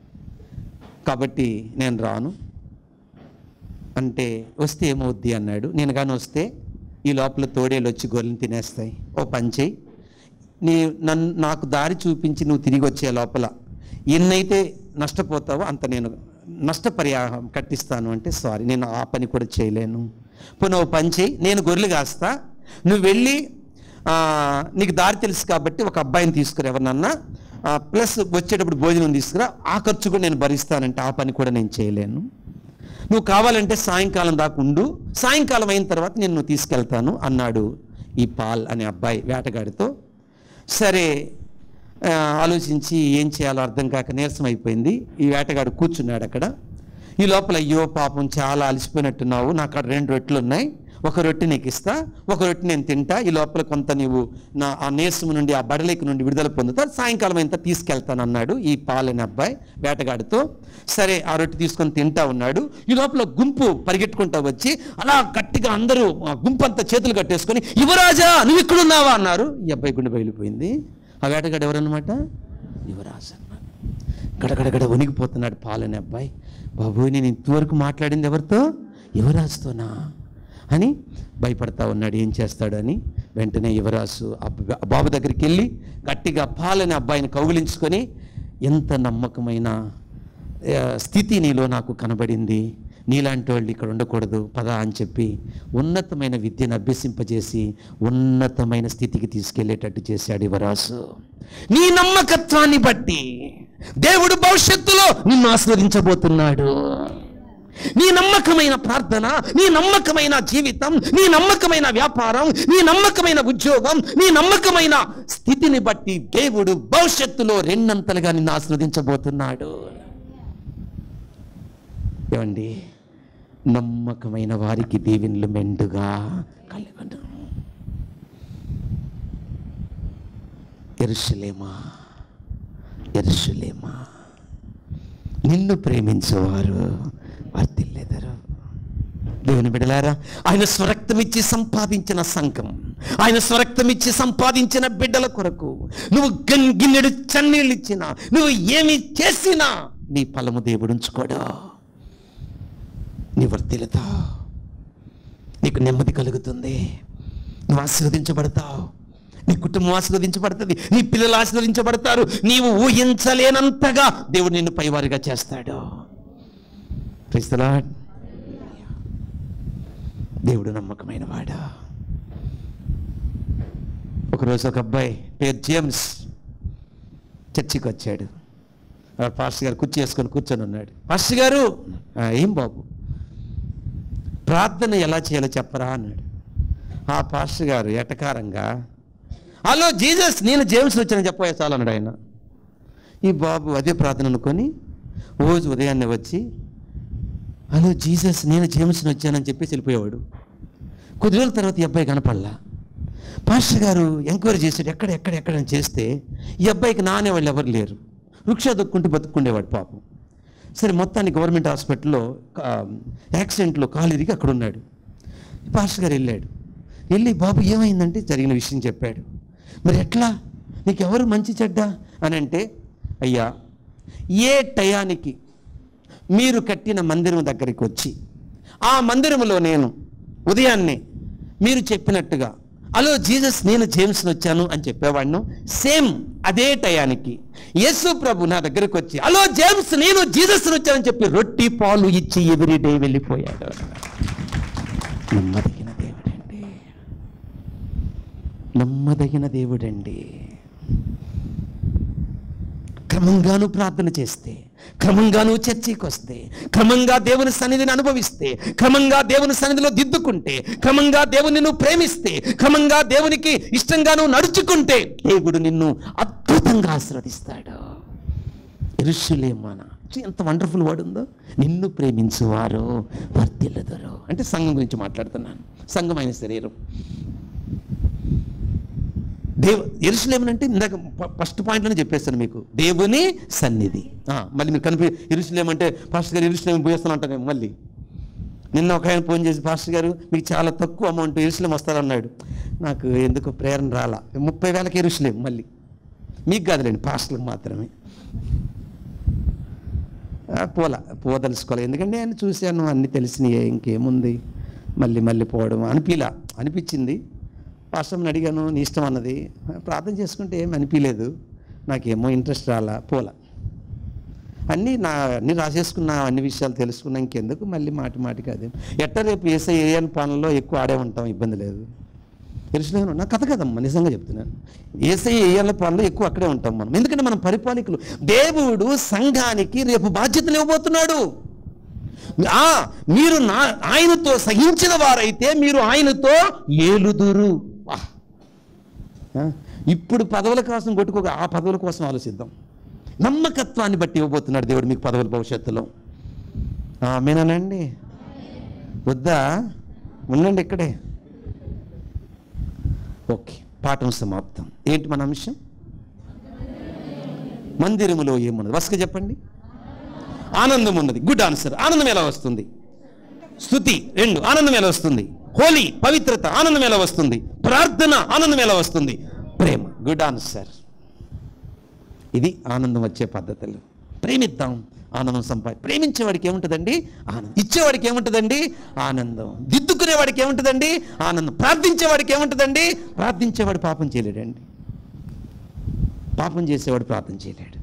కాబట్టి నేను రాను అంటే, వస్తే ఏమవుద్ది అన్నాడు. నేను కానీ వస్తే ఈ లోపల తోడేళ్ళు వచ్చి గొర్రెలను తినేస్తాయి. ఓ పని చేయి, నాకు దారి చూపించి నువ్వు తిరిగి వచ్చే లోపల ఎన్నైతే నష్టపోతావో అంత నేను నష్టపరిహారం కట్టిస్తాను అంటే, సారీ నేను ఆ పని కూడా చేయలేను. పోనీ ఓ పని చేయి, నేను గొర్రెలు కాస్తా, నువ్వు వెళ్ళి నీకు దారి తెలుసు కాబట్టి ఒక అబ్బాయిని తీసుకురా ఎవరినన్నా, ప్లస్ వచ్చేటప్పుడు భోజనం తీసుకురా, ఆ ఖర్చు కూడా నేను భరిస్తానంటే ఆ పని కూడా నేను చేయలేను. నువ్వు కావాలంటే సాయంకాలం దాకా ఉండు, సాయంకాలం అయిన తర్వాత నేను నువ్వు తీసుకెళ్తాను అన్నాడు ఈ పాల్ అనే అబ్బాయి వేటగాడితో. సరే ఆలోచించి ఏం చేయాలో అర్థం కాక నీరసం అయిపోయింది. ఈ వేటగాడు కూర్చున్నాడు అక్కడ. ఈ లోపల, అయ్యో పాపం చాలా అలసిపోయినట్టున్నావు, నాకు అక్కడ 2 రొట్టెలు ఉన్నాయి, ఒక రొట్టె నీకు ఇస్తా, ఒక రొట్టె నేను తింటా, ఈ లోపల కొంత నీవు నా ఆ నీరసం నుండి, ఆ బడలేక నుండి విడుదల పొందుతా, సాయంకాలం అయినంత తీసుకెళ్తాను అన్నాడు ఈ పాల్ అనే అబ్బాయి వేటగాడితో. సరే ఆ రొట్టె తీసుకొని తింటా ఉన్నాడు. ఈ లోపల గుంపు పరిగెట్టుకుంటా వచ్చి అలా గట్టిగా అందరూ గుంపు అంతా చేతులు కట్టేసుకొని, యువరాజా నువ్వు ఇక్కడున్నావా అన్నారు. ఈ అబ్బాయి గుండె బయలిపోయింది. ఆ వేటగాడు ఎవరన్నమాట? యువరాజు అన్నమాట. గడగడగడ వణిగిపోతున్నాడు పాల్ అనే అబ్బాయి. బాబు నేను ఇంతవరకు మాట్లాడింది ఎవరితో? యువరాజుతోనా అని భయపడతా ఉన్నాడు, ఏం చేస్తాడు అని. వెంటనే యువరాజు బాబు దగ్గరికి వెళ్ళి గట్టిగా పాల్ అనే అబ్బాయిని కౌగిలించుకొని, ఎంత నమ్మకమైన స్థితి నీలో నాకు కనబడింది, నీలాంటి వాళ్ళు ఇక్కడ ఉండకూడదు పదా అని చెప్పి ఉన్నతమైన విద్యను అభ్యసింపజేసి ఉన్నతమైన స్థితికి తీసుకెళ్లేటట్టు చేశాడు యువరాజు. నీ నమ్మకత్వాన్ని బట్టి దేవుడు భవిష్యత్తులో నిన్ను ఆశీర్వదించబోతున్నాడు. నీ నమ్మకమైన ప్రార్థన, నీ నమ్మకమైన జీవితం, నీ నమ్మకమైన వ్యాపారం, నీ నమ్మకమైన ఉద్యోగం, నీ నమ్మకమైన స్థితిని బట్టి దేవుడు భవిష్యత్తులో 2 అంతలుగా నిన్ను ఆశీర్వదించబోతున్నాడు. ఏమండి, నమ్మకమైన వారికి దీవెనలు మెండుగా కలుగును. యెరూషలేమా యెరూషలేమా, నిన్ను ప్రేమించేవారు వర్ధిల్లెదరు. దేవుని బిడ్డలారా, ఆయన స్వరక్తమిచ్చి సంపాదించిన సంఘం, ఆయన స్వరక్తమిచ్చి సంపాదించిన బిడ్డల కొరకు నువ్వు గిన్నెడు చన్నీళ్ళు ఇచ్చినా, నువ్వు ఏమి చేసినా నీ ఫలము దేవుడు ఉంచుకోడా. నీ వర్ధిల్లుతావు, నీకు నెమ్మది కలుగుతుంది, నువ్వు ఆశీర్వదించబడతావు, నీ కుటుంబం ఆశీర్వదించబడుతుంది, నీ పిల్లలు ఆశీర్వదించబడతారు. నీవు ఊహించలేనంతగా దేవుడు నిన్ను పైవారిగా చేస్తాడు. Praise the Lord. దేవుడు నమ్మకమైన వాడు. ఒకరోజు ఒక అబ్బాయి పేరు జేమ్స్ చర్చికి వచ్చాడు. పాస్టర్ గారు కుర్చీ వేసుకొని కూర్చొని ఉన్నాడు. పాస్టర్ గారు, ఏం బాబు ప్రార్థన ఎలా చేయాలో చెప్పరా అన్నాడు. ఆ పాస్టర్ గారు ఎటకారంగా, హలో జీసస్ నేను జేమ్స్ వచ్చానని చెప్పబోయే చాలు అన్నాడు ఆయన. ఈ బాబు అదే ప్రార్థన అనుకొని రోజు ఉదయాన్నే వచ్చి, హలో జీసస్ నేను జేమ్స్ని వచ్చానని చెప్పేసి వెళ్ళిపోయేవాడు. కొద్ది రోజుల తర్వాత ఈ అబ్బాయి కనపడలా. పాస్టర్ గారు ఎంక్వైరీ చేశాడు, ఎక్కడెక్కడని చేస్తే ఈ అబ్బాయికి నానే వాళ్ళు ఎవరు లేరు, వృక్ష దొక్కుంటూ బతుకుండేవాడు పాపం. సరే మొత్తాన్ని గవర్నమెంట్ హాస్పిటల్లో యాక్సిడెంట్లో కాలు ఇరిగి అక్కడ ఉన్నాడు. పాస్టర్ గారు వెళ్ళి బాబు ఏమైందంటే జరిగిన విషయం చెప్పాడు. మరి ఎట్లా, నీకు ఎవరు మంచి చెడ్డ అని అంటే, అయ్యా ఏ టయానికి మీరు కట్టిన మందిరం దగ్గరికి వచ్చి ఆ మందిరంలో నేను ఉదయాన్నే మీరు చెప్పినట్టుగా హలో జీసస్ నేను జేమ్స్ని వచ్చాను అని చెప్పేవాడిను, సేమ్ అదే టయానికి యేసు ప్రభు నా దగ్గరకు వచ్చి, హలో జేమ్స్, నేను జీసస్ వచ్చానని చెప్పి రొట్టి పాలు ఇచ్చి ఎవ్రీడే వెళ్ళిపోయాడు. నమ్మదగిన దేవుడండి, నమ్మదగిన దేవుడండి. క్రమంగాను ప్రార్థన చేస్తే, క్రమంగాను చర్చికి వస్తే, క్రమంగా దేవుని సన్నిధిని అనుభవిస్తే, క్రమంగా దేవుని సన్నిధిలో దిద్దుకుంటే, క్రమంగా దేవుని నువ్వు ప్రేమిస్తే, క్రమంగా దేవునికి ఇష్టంగా నువ్వు నడుచుకుంటే దేవుడు నిన్ను అద్భుతంగా ఆశీర్వదిస్తాడు. యెరూషలేమాన, ఎంత వండర్ఫుల్ వర్డ్ ఉందో, నిన్ను ప్రేమించువారు వర్ధిల్లుదురు. అంటే సంఘం గురించి మాట్లాడుతున్నాను. సంఘం అయిన శరీరం. యెరూషలేము అంటే ఇందాక ఫస్ట్ పాయింట్లోనే చెప్పేస్తాను మీకు, దేవుని సన్నిధి. మళ్ళీ మీరు యెరూషలేము అంటే పాస్టర్ గారు యెరూషలేము పోయేస్తాను అంటాను. మళ్ళీ నిన్న ఒక ఆయన ఫోన్ చేసి, పాస్టర్ గారు మీకు చాలా తక్కువ అమౌంట్ యెరూషలేము వస్తారన్నాడు. నాకు ఎందుకు ప్రేరణ రాలా. 30,000కి యెరూషలేము. మళ్ళీ మీకు కాదులేండి, పాస్టర్లకు మాత్రమే. పోదలుచుకోవాలి. ఎందుకంటే ఆయన చూశాను, అన్నీ తెలిసినాయి, ఇంకేముంది మళ్ళీ పోవడం అనిపించింది. పాస్టర్ని అడిగాను, నీ ఇష్టం అన్నది. ప్రార్థన చేసుకుంటే ఏమి అనిపించలేదు, నాకేమో ఇంట్రెస్ట్ రాలా, అన్నీ రాసేసుకున్నా, అన్ని విషయాలు తెలుసుకున్నా, ఇంకెందుకు మళ్ళీ మాటికి అదే. రేపు ఏసై ఏఎన్ పనుల్లో ఎక్కువ ఆడే ఉంటాం, ఇబ్బంది లేదు. యెరూషలేము నా కథ కదమ్మా, నిజంగా చెప్తున్నాను. ఏసై ఏఎన్ల పనుల్లో ఎక్కువ అక్కడే ఉంటాం మనం, ఎందుకంటే మనం పరిపాలకులు. దేవుడు సంఘానికి రేపు బాధ్యతలు ఇవ్వబోతున్నాడు. మీరు ఆయనతో సహించిన వారైతే మీరు ఆయనతో ఏలుదురు. ఇప్పుడు పదవుల కోసం కొట్టుకోక, ఆ పదవుల కోసం ఆలోచిద్దాం. నమ్మకత్వాన్ని బట్టి ఇవ్వబోతున్నాడు దేవుడు మీకు పదవుల భవిష్యత్తులో. ఆమేనండి. వద్దా? ఉండండి ఇక్కడే. ఓకే, పాఠం సమాప్తం. ఏంటి మన అంశం? మందిరములో ఏమున్నది? వరుసగా చెప్పండి. ఆనందం ఉన్నది. Good answer. ఆనందం ఎలా వస్తుంది? స్తుతి. 2, ఆనందం ఎలా వస్తుంది? హోలీ, పవిత్రత. ఆనందం ఎలా వస్తుంది? ప్రార్థన. ఆనందం ఎలా వస్తుంది? ప్రేమ. Good answer. ఇది ఆనందం వచ్చే పద్ధతులు. ప్రేమిద్దాం, ఆనందం ప్రేమించేవాడికి ఏముంటుందండి? ఆనందం. ఇచ్చేవాడికి ఏముంటుందండి? ఆనందం. దిద్దుకునేవాడికి ఏముంటుందండి? ఆనందం. ప్రార్థించేవాడికి ఏముంటుందండి? ప్రార్థించేవాడు పాపం చేయలేడండి, పాపం చేసేవాడు ప్రార్థన చేయలేడు.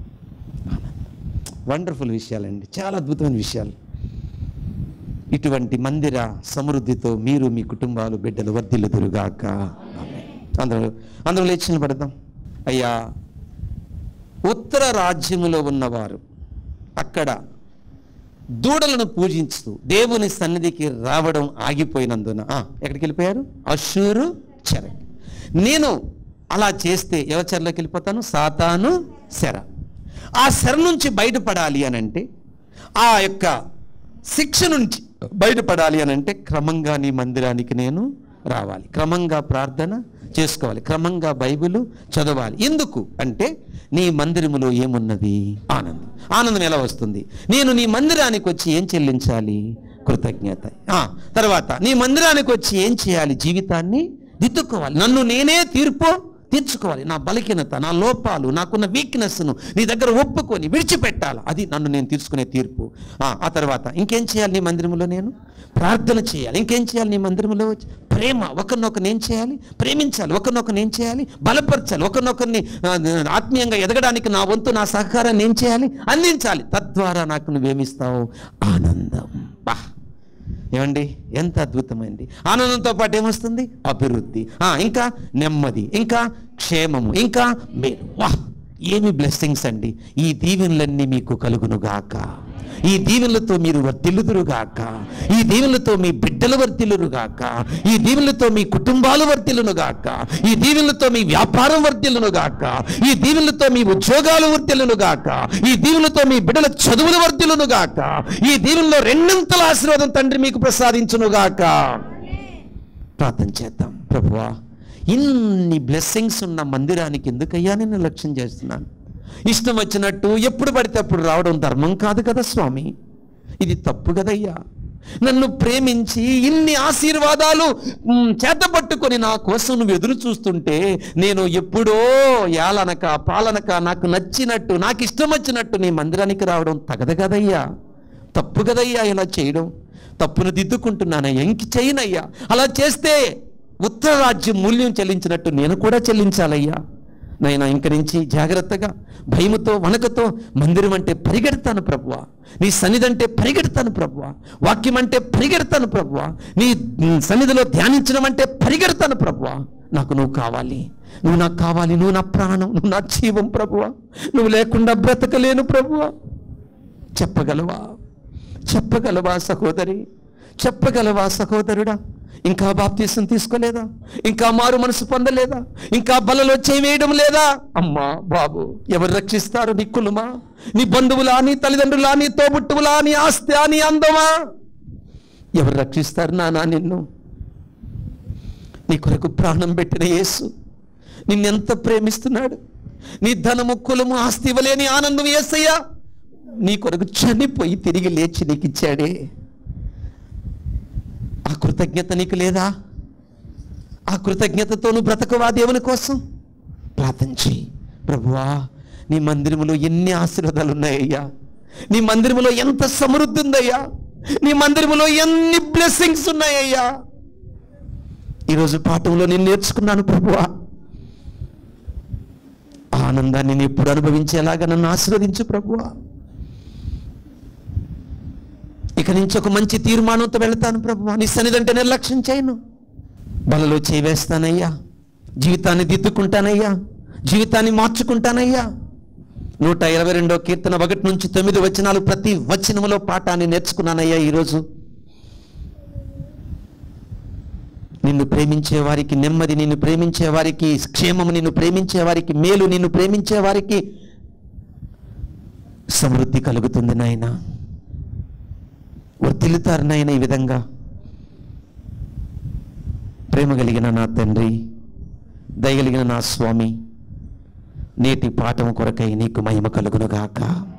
వండర్ఫుల్ విషయాలండి, చాలా అద్భుతమైన విషయాలు. ఇటువంటి మందిర సమృద్ధితో మీరు, మీ కుటుంబాలు, బిడ్డలు వర్ధిల్లుదురుగాక. అందరూ లేచి నిలబడదాం. అయ్యా, ఉత్తర రాజ్యములో ఉన్నవారు అక్కడ దూడలను పూజించుతూ దేవుని సన్నిధికి రావడం ఆగిపోయినందున ఎక్కడికి వెళ్ళిపోయారు? అషూరు చెర. నేను అలా చేస్తే ఎవరి చెరలోకి వెళ్ళిపోతాను? సాతాను చెర. ఆ చెర నుంచి బయటపడాలి అనంటే, ఆ యొక్క శిక్ష నుంచి బయటపడాలి అనంటే క్రమంగా నీ మందిరానికి నేను రావాలి, క్రమంగా ప్రార్థన చేసుకోవాలి, క్రమంగా బైబిల్ చదవాలి. ఎందుకు అంటే నీ మందిరములో ఏమున్నది? ఆనందం. ఆనందం ఎలా వస్తుంది? నేను నీ మందిరానికి వచ్చి ఏం చెల్లించాలి? కృతజ్ఞత. తర్వాత నీ మందిరానికి వచ్చి ఏం చేయాలి? జీవితాన్ని దిద్దుకోవాలి. నన్ను నేనే తీర్చుకోవాలి. నా బలహీనత, నా లోపాలు, నాకున్న వీక్నెస్ను నీ దగ్గర ఒప్పుకొని విడిచిపెట్టాలి. అది నన్ను నేను తీసుకునే తీర్పు. ఆ తర్వాత ఇంకేం చేయాలి? నీ మందిరంలో నేను ప్రార్థన చేయాలి. ఇంకేం చేయాలి? నీ మందిరంలో ప్రేమ. ఒకరినొకరిని ఏం చేయాలి? ప్రేమించాలి. ఒకరినొకరిని ఏం చేయాలి? బలపరచాలి. ఒకరినొకరిని ఆత్మీయంగా ఎదగడానికి నా వంతు, నా సహకారాన్ని ఏం చేయాలి? అందించాలి. తద్వారా నాకు నువ్వేమిస్తావు? ఆనందం. ఏమండి, ఎంత అద్భుతమైంది! ఆనందంతో పాటు ఏమొస్తుంది? అభివృద్ధి, ఇంకా నెమ్మది, ఇంకా క్షేమము, ఇంకా మేలు. ఏమి బ్లెస్సింగ్స్ అండి! ఈ దీవెనలన్నీ మీకు కలుగునుగాక. ఈ దీవెనలతో మీరు వర్ధిల్లుదురుగాక. ఈ దీవెనలతో మీ బిడ్డలు వర్ధిల్లురుగాక. ఈ దీవెనలతో మీ కుటుంబాలు వర్ధిల్లునుగాక. ఈ దీవెనలతో మీ వ్యాపారం వర్ధిల్లునుగాక. ఈ దీవెనలతో మీ ఉద్యోగాలు వర్ధిల్లునుగాక. ఈ దీవెనలతో మీ బిడ్డల చదువులు వర్ధిల్లునుగాక. ఈ దీవెనలో రెండంతల ఆశీర్వాదం తండ్రి మీకు ప్రసాదించునుగాక. ప్రార్థన చేద్దాం. ప్రభువా, ఇన్ని బ్లెస్సింగ్స్ ఉన్న మందిరానికి ఎందుకయ్యా నేను లక్ష్యం చేస్తున్నాను? ఇష్టం వచ్చినట్టు ఎప్పుడు పడితే అప్పుడు రావడం ధర్మం కాదు కదా స్వామి, ఇది తప్పు కదయ్యా. నన్ను ప్రేమించి ఇన్ని ఆశీర్వాదాలు చేతపట్టుకొని నా కోసం నువ్వు ఎదురు చూస్తుంటే నేను ఎప్పుడో యాలనక పాలనక నాకు నచ్చినట్టు, నాకు ఇష్టం వచ్చినట్టు నీ మందిరానికి రావడం తగదు కదయ్యా, తప్పు కదయ్యా. ఇలా చేయడం తప్పును దిద్దుకుంటున్నానయ్యా, ఇంక చేయనయ్యా. అలా చేస్తే ఉత్తర రాజ్యం మూల్యం చెల్లించినట్టు నేను కూడా చెల్లించాలయ్యా. నైనా ఇంక నుంచి జాగ్రత్తగా భయముతో వణకతో మందిరం అంటే పరిగెడతాను ప్రభువా, నీ సన్నిధి అంటే పరిగెడతాను ప్రభువా, వాక్యం అంటే పరిగెడతాను ప్రభువా, నీ సన్నిధిలో ధ్యానించడం అంటే పరిగెడతాను ప్రభువా. నాకు నువ్వు కావాలి, నువ్వు నాకు కావాలి, నువ్వు నా ప్రాణం, నువ్వు నా జీవం ప్రభువా, నువ్వు లేకుండా బ్రతకలేను ప్రభువా. చెప్పగలవా? చెప్పగలవా సహోదరి? చెప్పగలవా సహోదరుడా? ఇంకా బాప్తీసం తీసుకోలేదా? ఇంకా మారు మనసు పొందలేదా? ఇంకా బలలో చేయవేయడం లేదా? అమ్మా బాబు, ఎవరు రక్షిస్తారు? నీ కులమా, నీ బంధువులా, నీ తల్లిదండ్రులా, నీ తోబుట్టువులా, నీ ఆస్తి, నీ అందమా? ఎవరు రక్షిస్తారు నానా నిన్ను? నీ కొరకు ప్రాణం పెట్టిన యేసు నిన్నెంత ప్రేమిస్తున్నాడు. నీ ధనము, కులము, ఆస్తి ఇవ్వలేని ఆనందం యేసయ్యా నీ కొరకు చనిపోయి తిరిగి లేచి నీకు ఇచ్చాడే. ఆ కృతజ్ఞత నీకు లేదా? ఆ కృతజ్ఞతతో నువ్వు బ్రతకవా దేవుని కోసం? ప్రార్థన చెయ్యి. ప్రభువా, నీ మందిరములో ఎన్ని ఆశీర్వాదాలు ఉన్నాయ్యా, నీ మందిరములో ఎంత సమృద్ధి ఉందయ్యా, నీ మందిరములో ఎన్ని బ్లెస్సింగ్స్ ఉన్నాయ్యా. ఈరోజు పాఠంలో నేను నేర్చుకున్నాను ప్రభువా, ఆ ఆనందాన్ని నేను ఎప్పుడు అనుభవించేలాగా నన్ను ఆశీర్వదించు ప్రభువా. ఇక నుంచి ఒక మంచి తీర్మానంతో వెళ్తాను ప్రభువా, నీ సన్నిధి అంటే నిర్లక్ష్యం చేయను. బలలో చేవేస్తానయ్యా, జీవితాన్ని దిద్దుకుంటానయ్యా, జీవితాన్ని మార్చుకుంటానయ్యా. 122వ కీర్తన 1 నుంచి 9 వచనాలు, ప్రతి వచనములో పాఠాన్ని నేర్చుకున్నానయ్యా. ఈరోజు నిన్ను ప్రేమించే వారికి నెమ్మది, నిన్ను ప్రేమించే వారికి క్షేమము, నిన్ను ప్రేమించే వారికి మేలు, నిన్ను ప్రేమించే వారికి సమృద్ధి కలుగుతుంది నాయన. వర్తిల్లుతారు నాయన. ఈ విధంగా ప్రేమ కలిగిన నా తండ్రి, దయగలిగిన నా స్వామి, నేటి పాఠం కొరకై నీకు మహిమ కలుగునుగాక.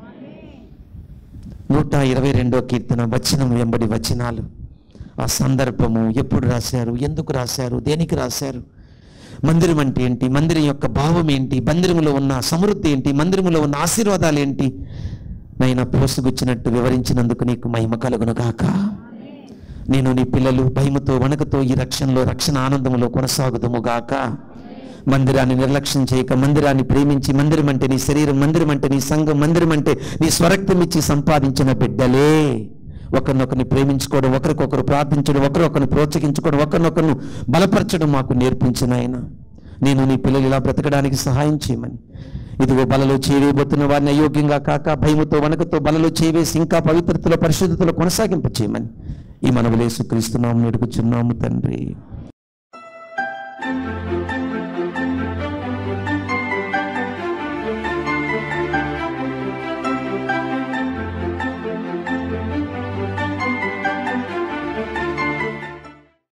122వ కీర్తన వచనం వెంబడి వచనాలు, ఆ సందర్భము, ఎప్పుడు రాశారు, ఎందుకు రాశారు, దేనికి రాశారు, మందిరం అంటే ఏంటి, మందిరం యొక్క భావం ఏంటి, మందిరంలో ఉన్న సమృద్ధి ఏంటి, మందిరంలో ఉన్న ఆశీర్వాదాలు ఏంటి, నైనా పోసుగుచ్చినట్టు వివరించినందుకు నీకు మహిమ కలుగునుగాక. నేను నీ పిల్లలు భయముతో వణకతో ఈ రక్షణలో, రక్షణ ఆనందములో కొనసాగుదుముగాక. మందిరాన్ని నిర్లక్ష్యం చేయక, మందిరాన్ని ప్రేమించి, మందిరం అంటే నీ శరీరం, మందిరం అంటే నీ సంఘం, మందిరం అంటే నీ స్వరక్తం ఇచ్చి సంపాదించిన బిడ్డలే ఒకరినొకరిని ప్రేమించుకోవడం, ఒకరికొకరు ప్రార్థించడం, ఒకరినొకరిని ప్రోత్సహించుకోవడం, ఒకరినొకరిని బలపరచడం మాకు నేర్పించిన ఆయన. నేను నీ పిల్లలు ఇలా బ్రతకడానికి సహాయం చేయమని, ఇదిగో బలలో చేయబోతున్న వారిని అయోగ్యంగా కాక భయముతో వణకతో బలలో చేయవేసి ఇంకా పవిత్రతలో పరిశుద్ధతలో కొనసాగింప చేయమని ఈ మనవులు యేసుక్రీస్తు నామమున అడుగుచున్నాము తండ్రి.